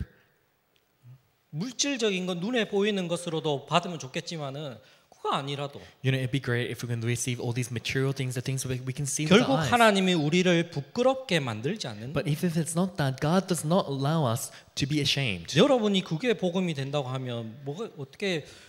물질적인 건 눈에 보이는 것으로도 받으면 좋겠지만은 그거 아니라도 You know, it'd be great if we can receive all these material things, the things we can see with 결국 our eyes. 하나님이 우리를 부끄럽게 만들지 않는다. But if it's not that, God does not allow us to be ashamed. 여러분이 그게 복음이 된다고 하면 뭐가 어떻게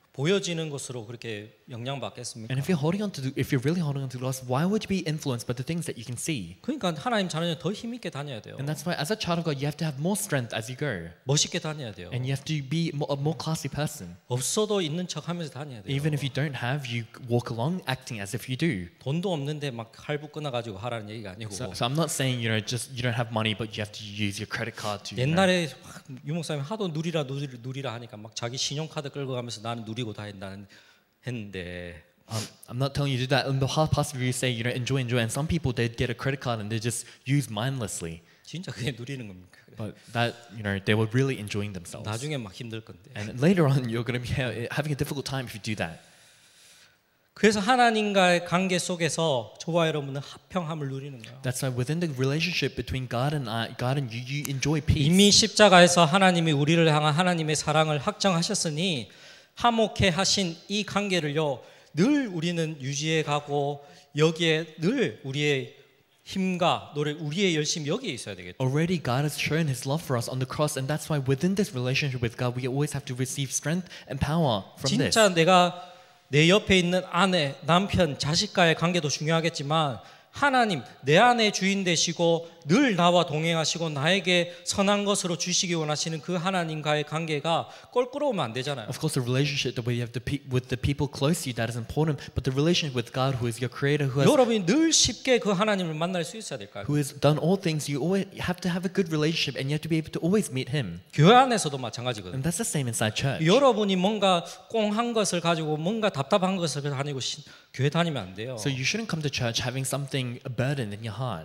보여지는 것으로 그렇게 영향받겠습니까? And if you're really holding on to the gospel, why would you be influenced by the things that you can see? 그러니까 하나님 자녀는 더 힘있게 다녀야 돼요. And that's why, as a child of God, you have to have more strength as you go, 멋있게 다녀야 돼요. and you have to be a more classy person. 없어도 있는 척하면서 다녀야 돼요. Even if you don't have, you walk along acting as if you do. 돈도 없는데 막 할부 끊어가지고 하라는 얘기가 아니고. So I'm not saying just you don't have money, but you have to use your credit card to. 옛날에 유목사님 하도 누리라 하니까 막 자기 신용카드 끌고 가면서 나는 누리고 다 했는데. I'm not telling you to do that. In the past, you say enjoy, and some people they get a credit card and they just use mindlessly. 진짜 그게 누리는 겁니까? But that they were really enjoying themselves. 나중에 막 힘들 건데. And later on, you're going to be having a difficult time if you do that. 그래서 하나님과의 관계 속에서 저와 여러분은 화평함을 누리는 거예요. That's why within the relationship between God and you, you enjoy peace. 이미 십자가에서 하나님이 우리를 향한 하나님의 사랑을 확정하셨으니 화목해 하신 이 관계를요 늘 우리는 유지해 가고 여기에 늘 우리의 힘과 노래 우리의 열심이 여기에 있어야 되겠죠. Already God has shown His love for us on the cross, and that's why within this relationship with God, we always have to receive strength and power from this. 진짜 내가 내 옆에 있는 아내, 남편, 자식과의 관계도 중요하겠지만 하나님 내 안에 주인 되시고 늘 나와 동행하시고 나에게 선한 것으로 주시기 원하시는 그 하나님과의 관계가 껄끄러우면 안 되잖아요. Of course, the relationship that we have with the people close to you, that is important. But the relationship with God, who is your Creator, 여러분이 늘 쉽게 그 하나님을 만날 수 있어야 될까요? who has done all things, you always have to have a good relationship, and you have to be able to always meet Him. 교회 안에서도 마찬가지거든요. And that's the same inside church. 여러분이 뭔가 꽁한 것을 가지고 뭔가 답답한 것을 가지고 교회 다니면 안 돼요. So you shouldn't come to church having something a burden in your heart.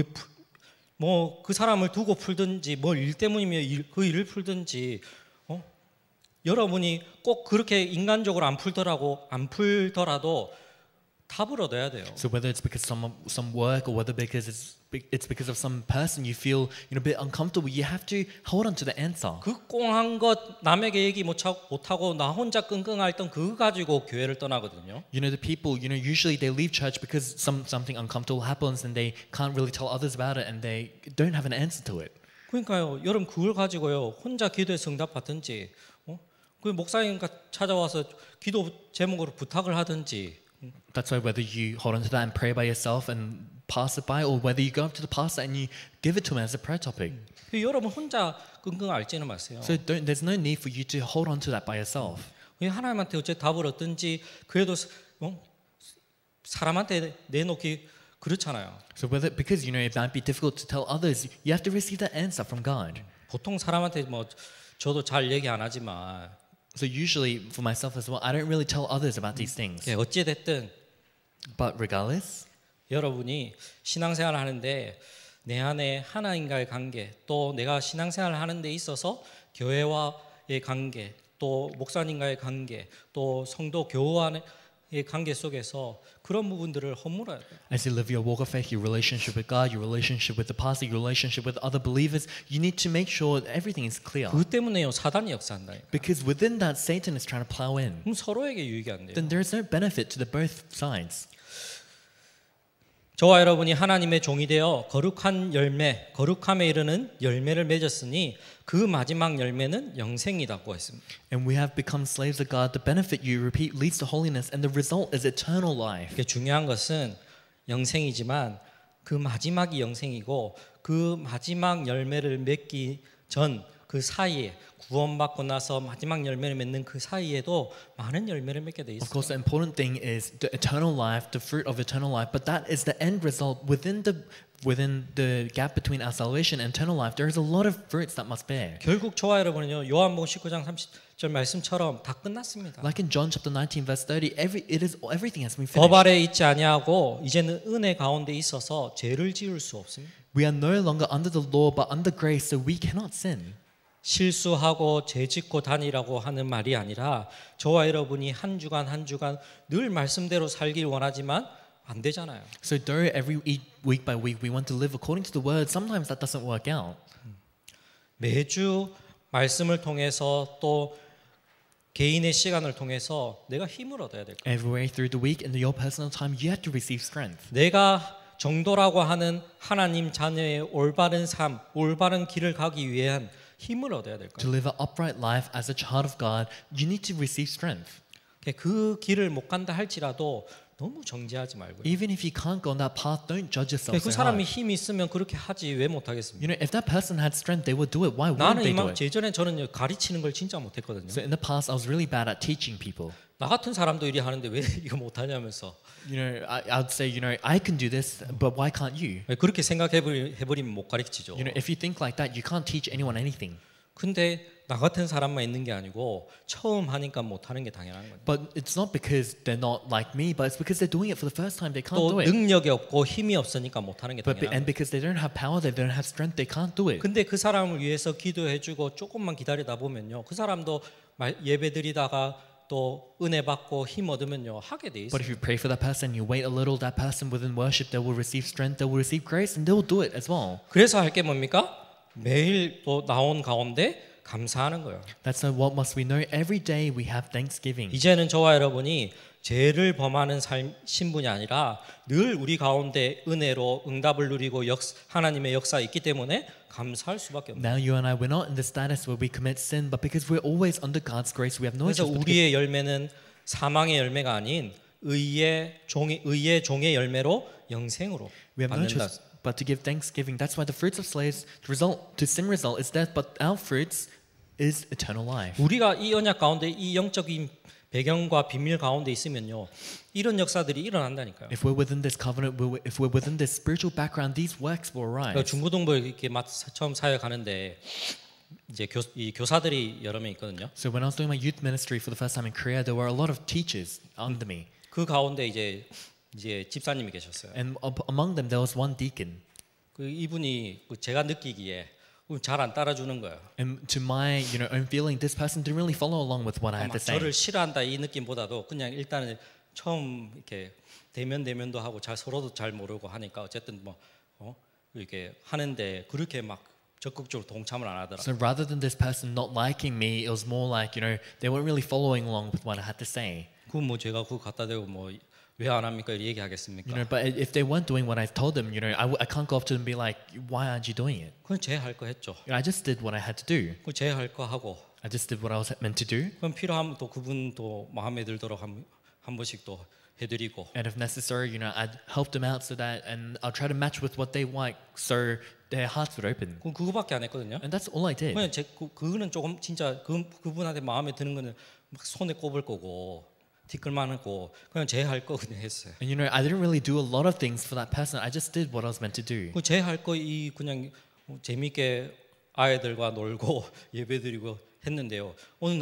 뭐 그 사람을 두고 풀든지 뭐 일 때문이면 그 일을 풀든지 여러분이 꼭 그렇게 인간적으로 안 풀더라도 답을 얻어야 돼요. So whether it's because some work or whether because it's because of some person you feel a bit uncomfortable, you have to hold on to the answer. 그 꽁한 것 남에게 얘기 못하고 나 혼자 끙끙 앓던 그거 가지고 교회를 떠나거든요. The people, usually they leave church because something uncomfortable happens and they can't really tell others about it and they don't have an answer to it. 그러니까요, 여러분 그걸 가지고요 혼자 기도에 응답 받든지, 그 목사님 찾아와서 기도 제목으로 부탁을 하든지. That's why whether you hold on to that and pray by yourself and pass it by, or whether you go up to the pastor and you give it to him as a prayer topic. 여러분 혼자 끙끙 앓지는 마세요. So there's no need for you to hold on to that by yourself. 하나님한테 어째 답을 얻든지 그래도 사람한테 내놓기 그렇잖아요. So because it might be difficult to tell others, you have to receive that answer from God. 보통 사람한테 저도 잘 얘기 안 하지만. So usually for myself as well, I don't really tell others about these things. 어찌 됐든, but regardless, 여러분이 신앙생활을 하는데 내 안에 하나님과의 관계, 또 내가 신앙생활을 하는 데 있어서 교회와의 관계, 또 목사님과의 관계, 또 성도 교우와의 관계 속에서 그런 부분들을 허물어야 돼요. As you live your walk of faith, your relationship with God, your relationship with the pastor, your relationship with other believers, you need to make sure that everything is clear. 그 때문에요 사단이 역사한다. Because within that, Satan is trying to plow in. 그럼 서로에게 유익이 안 돼요. Then there is no benefit to the both sides. 저와 여러분이 하나님의 종이 되어 거룩한 열매, 거룩함에 이르는 열매를 맺었으니 그 마지막 열매는 영생이라고 했습니다. And we have become slaves of God. The benefit you repeat leads to holiness, and the result is eternal life. 중요한 것은 영생이지만 그 마지막이 영생이고 그 마지막 열매를 맺기 전 그 사이에 구원받고 나서 마지막 열매를 맺는 그 사이에도 많은 열매를 맺게 돼 있어요. Of course, the important thing is the eternal life, the fruit of eternal life. But that is the end result within the gap between our salvation and eternal life. There is a lot of fruits that must bear. 결국 저와 여러분은요 요한복음 19장 30절 말씀처럼 다 끝났습니다. Like in John chapter 19 verse 30, everything has been finished. 법 아래 있지 아니하고 이제는 은혜 가운데 있어서 죄를 지을 수 없습니다. We are no longer under the law, but under grace, so we cannot sin. 실수하고 죄짓고 다니라고 하는 말이 아니라 저와 여러분이 한 주간 늘 말씀대로 살길 원하지만 안 되잖아요. So though every week by week we want to live according to the word, sometimes that doesn't work out. 매주 말씀을 통해서 또 개인의 시간을 통해서 내가 힘을 얻어야 될 거예요. Every way through the week in your personal time, you have to receive strength. 내가 정도라고 하는 하나님 자녀의 올바른 삶, 올바른 길을 가기 위한 힘을 얻어야 될 To 거예요. live an upright life as a child of God, you need to receive strength. 그 길을 못 간다 할지라도 너무 정죄하지 말고요. Even if you can't go on that path, don't judge yourself 그 so 사람이 hard. 힘이 있으면 그렇게 하지 왜 못 하겠습니까? You know, if that person had strength, they would do it. Why wouldn't 나는 they do it? 예전에 저는 가르치는 걸 진짜 못했거든요. So in the past, I was really bad at teaching people. 나 같은 사람도 이리 하는데 왜 이거 못하냐면서 You know, I'd say, you know, I can do this, but why can't you? 그렇게 생각해버리면 못 가르치죠. You know, if you think like that, you can't teach anyone anything. 근데 나 같은 사람만 있는 게 아니고 처음 하니까 못하는 게 당연한 거예요. But it's not because they're not like me, but it's because they're doing it for the first time. They can't 또 do it. 능력이 없고 힘이 없으니까 못하는 게 당연한 And 거예요. because they don't have power, they don't have strength, they can't do it. 근데 그 사람을 위해서 기도해주고 조금만 기다리다 보면요, 그 사람도 예배드리다가 또 은혜 받고 힘 얻으면요 하게 돼 있어요. But if you pray for that person, you wait a little, that person within worship, they will receive strength, they will receive grace, and they will do it as well. 그래서 할 게 뭡니까? 매일 또 나온 가운데 감사하는 거예요. That's what must we know. Every day we have Thanksgiving. 이제는 저와 여러분이 죄를 범하는 신분이 아니라 늘 우리 가운데 은혜로 응답을 누리고 하나님의 역사가 있기 때문에 감사할 수밖에 없는. Now you and I, we're not in the status where we commit sin, but because we're always under God's grace, we have no 그래서 choice but to 우리의 열매는 사망의 열매가 아닌 의의 종의 열매로 영생으로 we have no 받는다. choice but to give thanksgiving. That's why the fruits of slaves, the result to sin result is death, but our fruits is eternal life. 우리가 이 언약 가운데 이 영적인 배경과 비밀 가운데 있으면요, 이런 역사들이 일어난다니까요. If we're within this covenant, if we're within this spiritual background, these works will 그러니까 arise. 중고등부 이렇게 처음 사역하는데 이제 이 교사들이 여러 명 있거든요. So when I was doing my youth ministry for the first time in Korea, there were a lot of teachers under me, 그 가운데 이제 집사님이 계셨어요. and among them there was one deacon. 그 이분이 제가 느끼기에 잘 안 따라주는 거예요. And to my, own feeling, this person didn't really follow along with what I had to say. 저를 싫어한다 이 느낌보다도 그냥 일단은 처음 이렇게 대면도 하고 서로도 잘 모르고 하니까 어쨌든 이렇게 하는데 그렇게 막 적극적으로 동참을 안 하더라. So rather than this person not liking me, it was more like, they weren't really following along with what I had to say. 그 제가 그거 갖다 대고 왜 안 합니까? 이렇게 얘기하겠습니까? But if they weren't doing what I told them, I can't go up to them and be like, why aren't you doing it? 그건 제 할 거 했죠. I just did what I had to do. 그 제 할 거 하고. I just did what I was meant to do. 그럼 필요하면 또 그분도 마음에 들도록 한 번씩 또 해드리고. And if necessary, I'd help them out so that, and I'll try to match with what they like, so their hearts would open. 그거밖에 안 했거든요. And that's all I did. 그냥 그거는 조금 진짜 그분한테 마음에 드는 거는 막 손에 꼽을 거고. 티끌만 하고 그냥 제 할 거 그냥 했어요. And I didn't really do a lot of things for that person. I just did what I was meant to do. 제 할 거 그냥 재밌게 아이들과 놀고 예배드리고 했는데요. 어느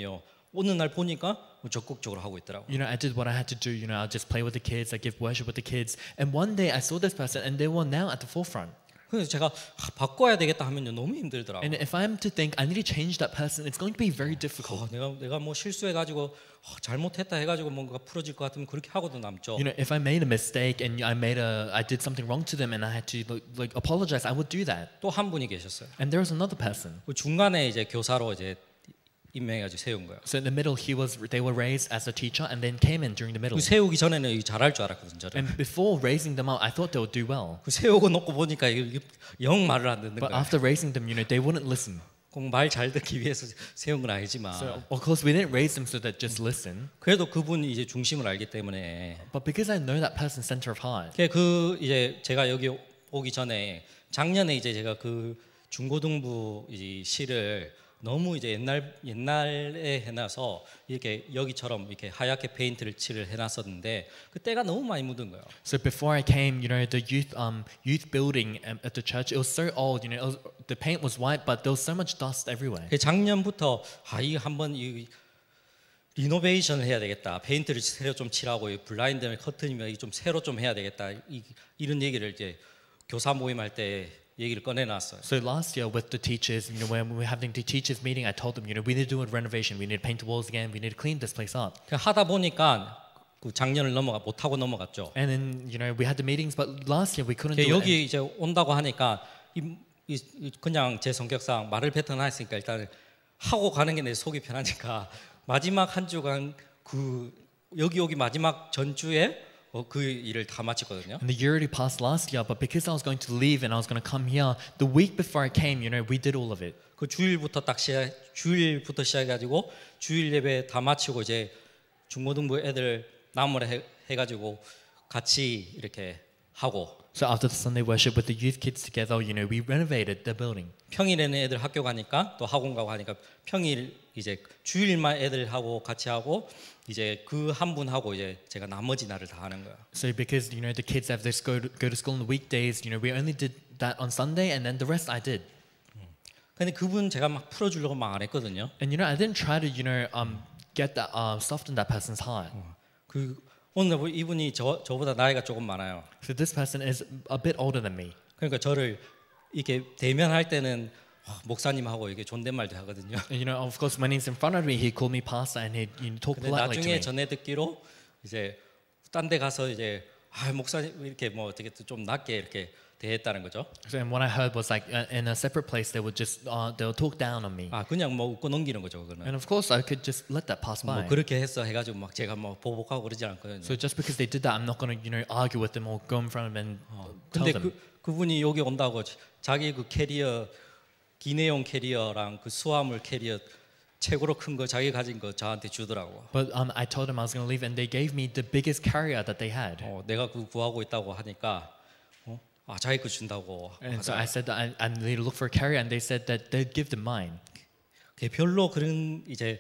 날 보니까 적극적으로 하고 있더라고요. I did what I had to do. I'll just play with the kids. I give worship with the kids. And one day I saw this person, and they were now at the forefront. 그래서 제가 바꿔야 되겠다 하면요 너무 힘들더라고요. And if I'm to think I need to change that person, it's going to be very difficult. 내가 실수해가지고 잘못했다 해가지고 뭔가 풀어질 것 같으면 그렇게 하고도 남죠. If I made a mistake and I did something wrong to them and I had to like apologize, I would do that. 또 한 분이 계셨어요. And there was another person. 그 중간에 이제 교사로 임명해가지고 세운 거예요. So in the middle, they were raised as a teacher and then came in during the middle. 그 세우기 전에는 잘할 줄 알았거든요. 저를. And before raising them up, I thought they would do well. 그 세우고 놓고 보니까 영 말을 안 듣는 But 거예요. after raising them, they wouldn't listen. 말 잘 듣기 위해서 세운 건 아니지만. So of course we didn't raise them so that just listen. 그래도 그분이 이제 중심을 알기 때문에. But because I know that person's center of heart. 이제 제가 여기 오기 전에 작년에 이제 제가 그 중고등부 시를 너무 이제 옛날에 해놔서 이렇게 여기처럼 이렇게 하얗게 페인트를 칠을 해놨었는데 그 때가 너무 많이 묻은 거예요. So before I came, the youth building at the church, it was so old. The paint was white, but there was so much dust everywhere. 작년부터 이 한번 리노베이션을 해야 되겠다. 페인트를 새로 좀 칠하고 블라인드 커튼이면 좀 새로 좀 해야 되겠다. 이런 얘기를 이제 교사 모임할 때. 얘기를 꺼내놨어요. So last year with the teachers, when we were having the teachers meeting, I told them, we need to do a renovation. We need to paint the walls again. We need to clean this place up. 하다 보니까 그 작년을 못하고 넘어갔죠. And then we had the meetings, but last year we couldn't do it. 여기 이제 온다고 하니까 그냥 제 성격상 말을 뱉어놨으니까 일단 하고 가는 게 내 속이 편하니까 마지막 한 주간 여기 오기 마지막 전주에 그 일을 다 마쳤거든요. And the year already passed last year, but because I was going to leave and I was going to come here, the week before I came, we did all of it. 그 주일부터 시작해가지고 주일 예배 다 마치고 이제 중고등부 애들 나무를 해가지고 같이 이렇게 하고 So after the Sunday worship with the youth kids together, we renovated the building. 평일에는 애들 학교 가니까 또 학원 가고 하니까 평일 이제 주일만 애들하고 같이 하고 이제 그 한 분하고 이제 제가 나머지 날을 다 하는 거예요. So because the kids have this go to school on the weekdays, we only did that on Sunday, and then the rest I did. 근데 그분 제가 막 풀어주려고 막 안 했거든요. And I didn't try to get that soften that person's heart. 그 오늘 이분이 저보다 나이가 조금 많아요. So this person is a bit older than me. 그러니까 저를 이렇게 대면할 때는 목사님하고 이게 존댓말도 하거든요. And, of course, when he's in front of me, he called me pastor and he talked 근데 politely to 나중에 me. 전해 듣기로 이제 딴 데 가서 이제 목사님 이렇게 뭐 어떻게 좀 낮게 이렇게 대했다는 거죠. So and what I heard was like in a separate place they would talk down on me. 그냥 뭐 웃고 넘기는 거죠, 그거는. And of course, I could just let that pass by. 뭐 그렇게 했어 해가지고 막 제가 뭐 보복하고 그러지 않거든요. So just because they did that, I'm not going to argue with them or go in front of them and tell 근데 them. 그분이 여기 온다고 자기 그 캐리어 기내용 캐리어랑 그 수화물 캐리어 최고로 큰 거 자기 가진 거 저한테 주더라고. But I told them I was going to leave, and they gave me the biggest carrier that they had. 내가 그 구하고 있다고 하니까 자기 거 준다고. And so I said that I need to look for a carrier, and they said that they'd give them mine. 별로 그런 이제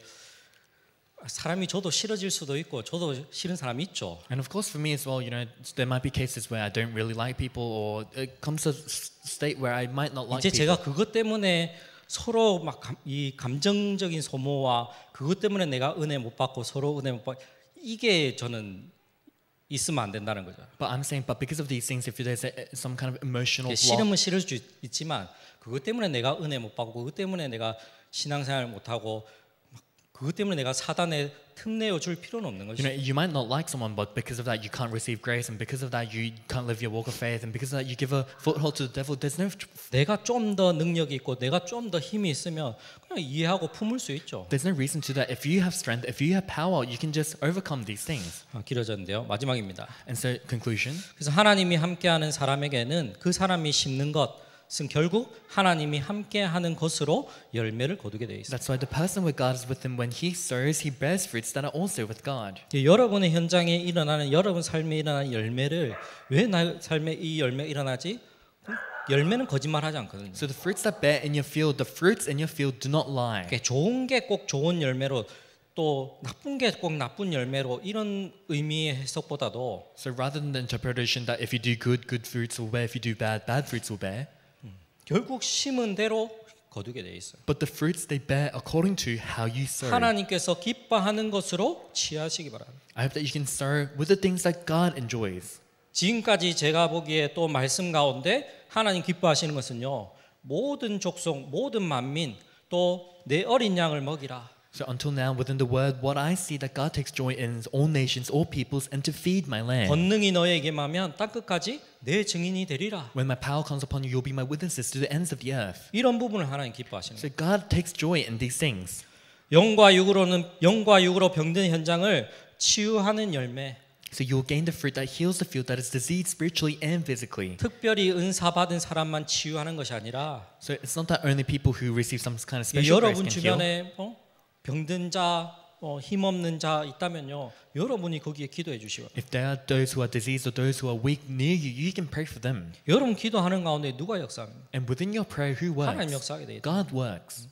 사람이 저도 싫어질 수도 있고 저도 싫은 사람이 있죠. And of course, for me as well, there might be cases where I don't really like people, or it comes to a state where I might not like 이제 people. 제가 그것 때문에 서로 막 이 감정적인 소모와 그것 때문에 내가 은혜 못 받고 서로 은혜 못 받고 이게 저는 있으면 안 된다는 거죠. But I'm saying, but because of these things, if there's some kind of emotional block, 싫으면 싫을 수 있지만 그것 때문에 내가 은혜 못 받고 그것 때문에 내가 신앙생활 못 하고 그것 때문에 내가 사단에 틈내어 줄 필요는 없는 거죠. you might not like someone, but because of that, you can't receive grace, and because of that, you can't live your walk of faith, and because of that, you give a foothold to the devil. There's no. 내가 좀 더 능력이 있고 내가 좀 더 힘이 있으면 그냥 이해하고 품을 수 있죠. There's no reason to that. If you have strength, if you have power, you can just overcome these things. 길어졌는데요. 마지막입니다. And so, conclusion. 그래서 하나님이 함께하는 사람에게는 그 사람이 심는 것은 결국 하나님이 함께하는 것으로 열매를 거두게 되어 있습니다. That's why the person with God is with him. When he sows, he bears fruits that are also with God. 여러분의 현장에 일어나는 여러분 삶에 일어나는 열매를 왜 나 삶에 이 열매가 일어나지? 열매는 거짓말하지 않거든요. So the fruits that bear in your field, the fruits in your field do not lie. 좋은 게 꼭 좋은 열매로 또 나쁜 게 꼭 나쁜 열매로 이런 의미의 해석보다도 So rather than the interpretation that if you do good, good fruits will bear. If you do bad, bad fruits will bear. 결국 심은 대로 거두게 돼 있어요. But the fruits they bear according to how you sow. 하나님께서 기뻐하는 것으로 취하시기 바랍니다. I hope that you can sow with the things that God enjoys. 지금까지 제가 보기에 또 말씀 가운데 하나님 기뻐하시는 것은요. 모든 족속, 모든 만민 또 내 어린 양을 먹이라. So until now, within the word, what I see that God takes joy in is all nations, all peoples, and to feed my land. 권능이 너에게 임하면 땅 끝까지 내 증인이 되리라. When my power comes upon you, you'll be my witnesses to the ends of the earth. 이런 부분을 하나님 기뻐하시는 So 거예요. God takes joy in these things. 영과 육으로 병든 현장을 치유하는 열매. So you'll gain the fruit that heals the field that is diseased spiritually and physically. 특별히 은사 받은 사람만 치유하는 것이 아니라 So it's not that only people who receive some kind of special grace 여러분 can heal. 주변에 병든 자, 힘없는 자 있다면요. 여러분이 거기에 기도해 주시고. If there are those who are diseased or those who are weak near you, you can pray for them. 여러분 기도하는 가운데 누가 역사합니까? And within your prayer, who 하나님 works? 역사하게 돼 있다. God works.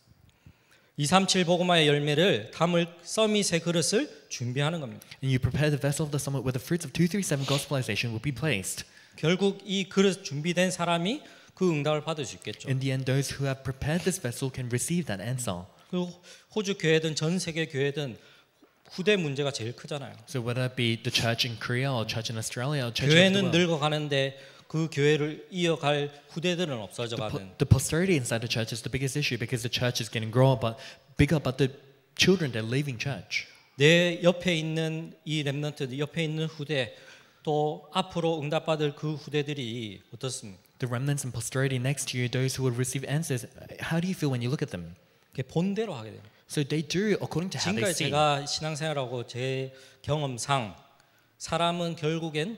237 복음화의 열매를 담을 서밋의 그릇을 준비하는 겁니다. And you prepare the vessel of the summit where the fruits of 237 gospelization will be placed. 결국 이 그릇 준비된 사람이 그 응답을 받을 수 있겠죠. In the end, those who have prepared this vessel can receive that answer. 그리고 호주 교회든 전 세계 교회든 후대 문제가 제일 크잖아요. So whether it be the church in Korea or church in Australia or church in the 교회는 world, 늙어가는데 그 교회를 이어갈 후대들은 없어져가는. the posterity inside the church is the biggest issue because the church is getting bigger, but the children they're leaving church. 내 옆에 있는 이 렘넌트, 옆에 있는 후대, 또 앞으로 응답받을 그 후대들이 어떻습니까? The remnants and posterity next to you, those who will receive answers, how do you feel when you look at them? 본대로 하게 돼요. So they do according to how they 지금까지 see. 제가 신앙생활하고 제 경험상 사람은 결국엔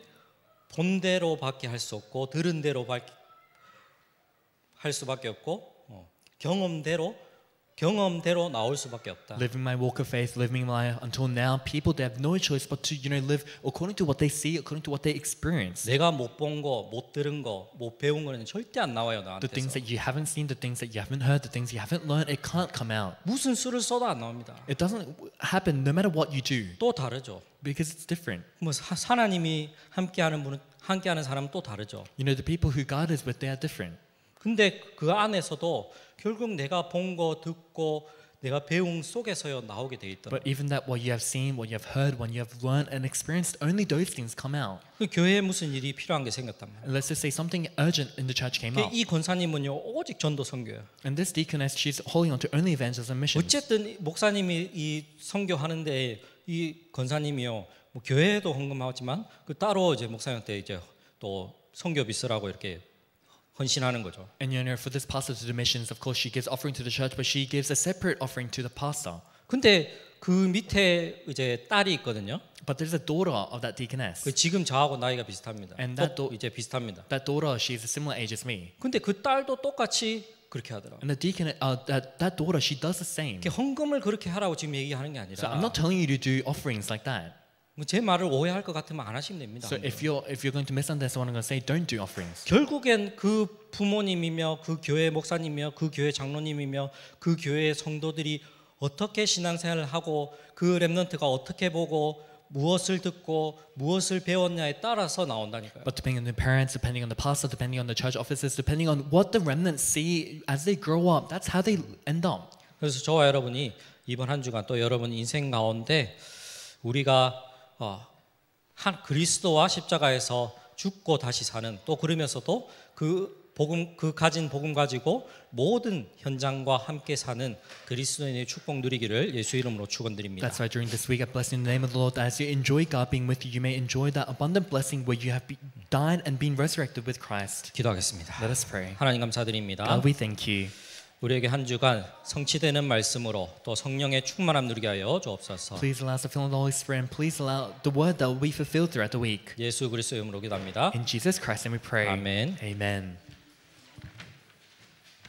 본대로밖에 할 수 없고 들은 대로 할 수밖에 없고 경험대로 경험대로 나올 수밖에 없다. Living my walk of faith, living my life until now, people they have no choice but to live according to what they see, according to what they experience. 내가 못 본 거, 못 들은 거, 못 배운 거는 절대 안 나와요 The things 나한테서. that you haven't seen, the things that you haven't heard, the things you haven't learned, it can't come out. 무슨 수를 써도 안 나옵니다. It doesn't happen no matter what you do 또 다르죠. because it's different. 뭐 하나님이 함께하는 사람은 또 다르죠. The people who God is with, they are different. 근데 그 안에서도 결국 내가 본 거 듣고 내가 배운 속에서 나오게 돼 있더라고요. But even that, what you have seen, what you have heard, what you have learned and experienced, only those things come out. 그 교회에 무슨 일이 필요한 게 생겼단 말이에요. And let's just say something urgent in the church came up. 이 권사님은요 오직 전도 선교예요. And this deaconess, she's holding on to only evangelism missions. 어쨌든 목사님이 이 선교하는데 이 권사님이요 뭐 교회에도 헌금하지만 그 따로 이제 목사님한테 이제 또 선교비 쓰라고 이렇게 헌신하는 거죠. And for this pastor to do missions, of course, she gives offering to the church, but she gives a separate offering to the pastor. 근데 그 밑에 이제 딸이 있거든요. But there's a daughter of that deaconess. 그 지금 저하고 나이가 비슷합니다. And 또 이제 비슷합니다. That daughter, she's a similar age as me. 근데 그 딸도 똑같이 그렇게 하더라고요. And the deacon, that daughter, she does the same. 헌금을 그렇게 하라고 지금 얘기하는 게 So I'm 아니라 not telling you to do offerings like that. 제 말을 오해할 것 같으면 안 하시면 됩니다. So if you're going to misunderstand what I'm going to say, don't do offerings. 결국엔 그 부모님이며 그 교회 목사님이며 그 교회 장로님이며 그 교회 성도들이 어떻게 신앙생활을 하고 그 렘넌트가 어떻게 보고 무엇을 듣고 무엇을 배웠냐에 따라서 나온다니까요. But depending on the parents, depending on the pastor, depending on the church officers, depending on what the remnants see as they grow up, that's how they end up. 그래서 저와 여러분이 이번 한 주간 또 여러분 인생 가운데 우리가 한 그리스도와 십자가에서 죽고 다시 사는 또 그러면서도 그 가진 복음 가지고 모든 현장과 함께 사는 그리스도인의 축복 누리기를 예수 이름으로 축원드립니다. That's why during this week I bless in the name of the Lord. As you enjoy God being with you, you may enjoy that abundant blessing where you have died and been resurrected with Christ. 기도하겠습니다. Let us pray. 하나님 감사드립니다. God, we thank you. 우리에게 한 주간 성취되는 말씀으로 또 성령의 충만함 누리게 하여 주옵소서. Please allow us to fill in the Holy Spirit and please allow the word that will be fulfilled throughout the week. 예수 그리스도의 이름으로 기도합니다. In Jesus Christ, and we pray. 아멘. Amen.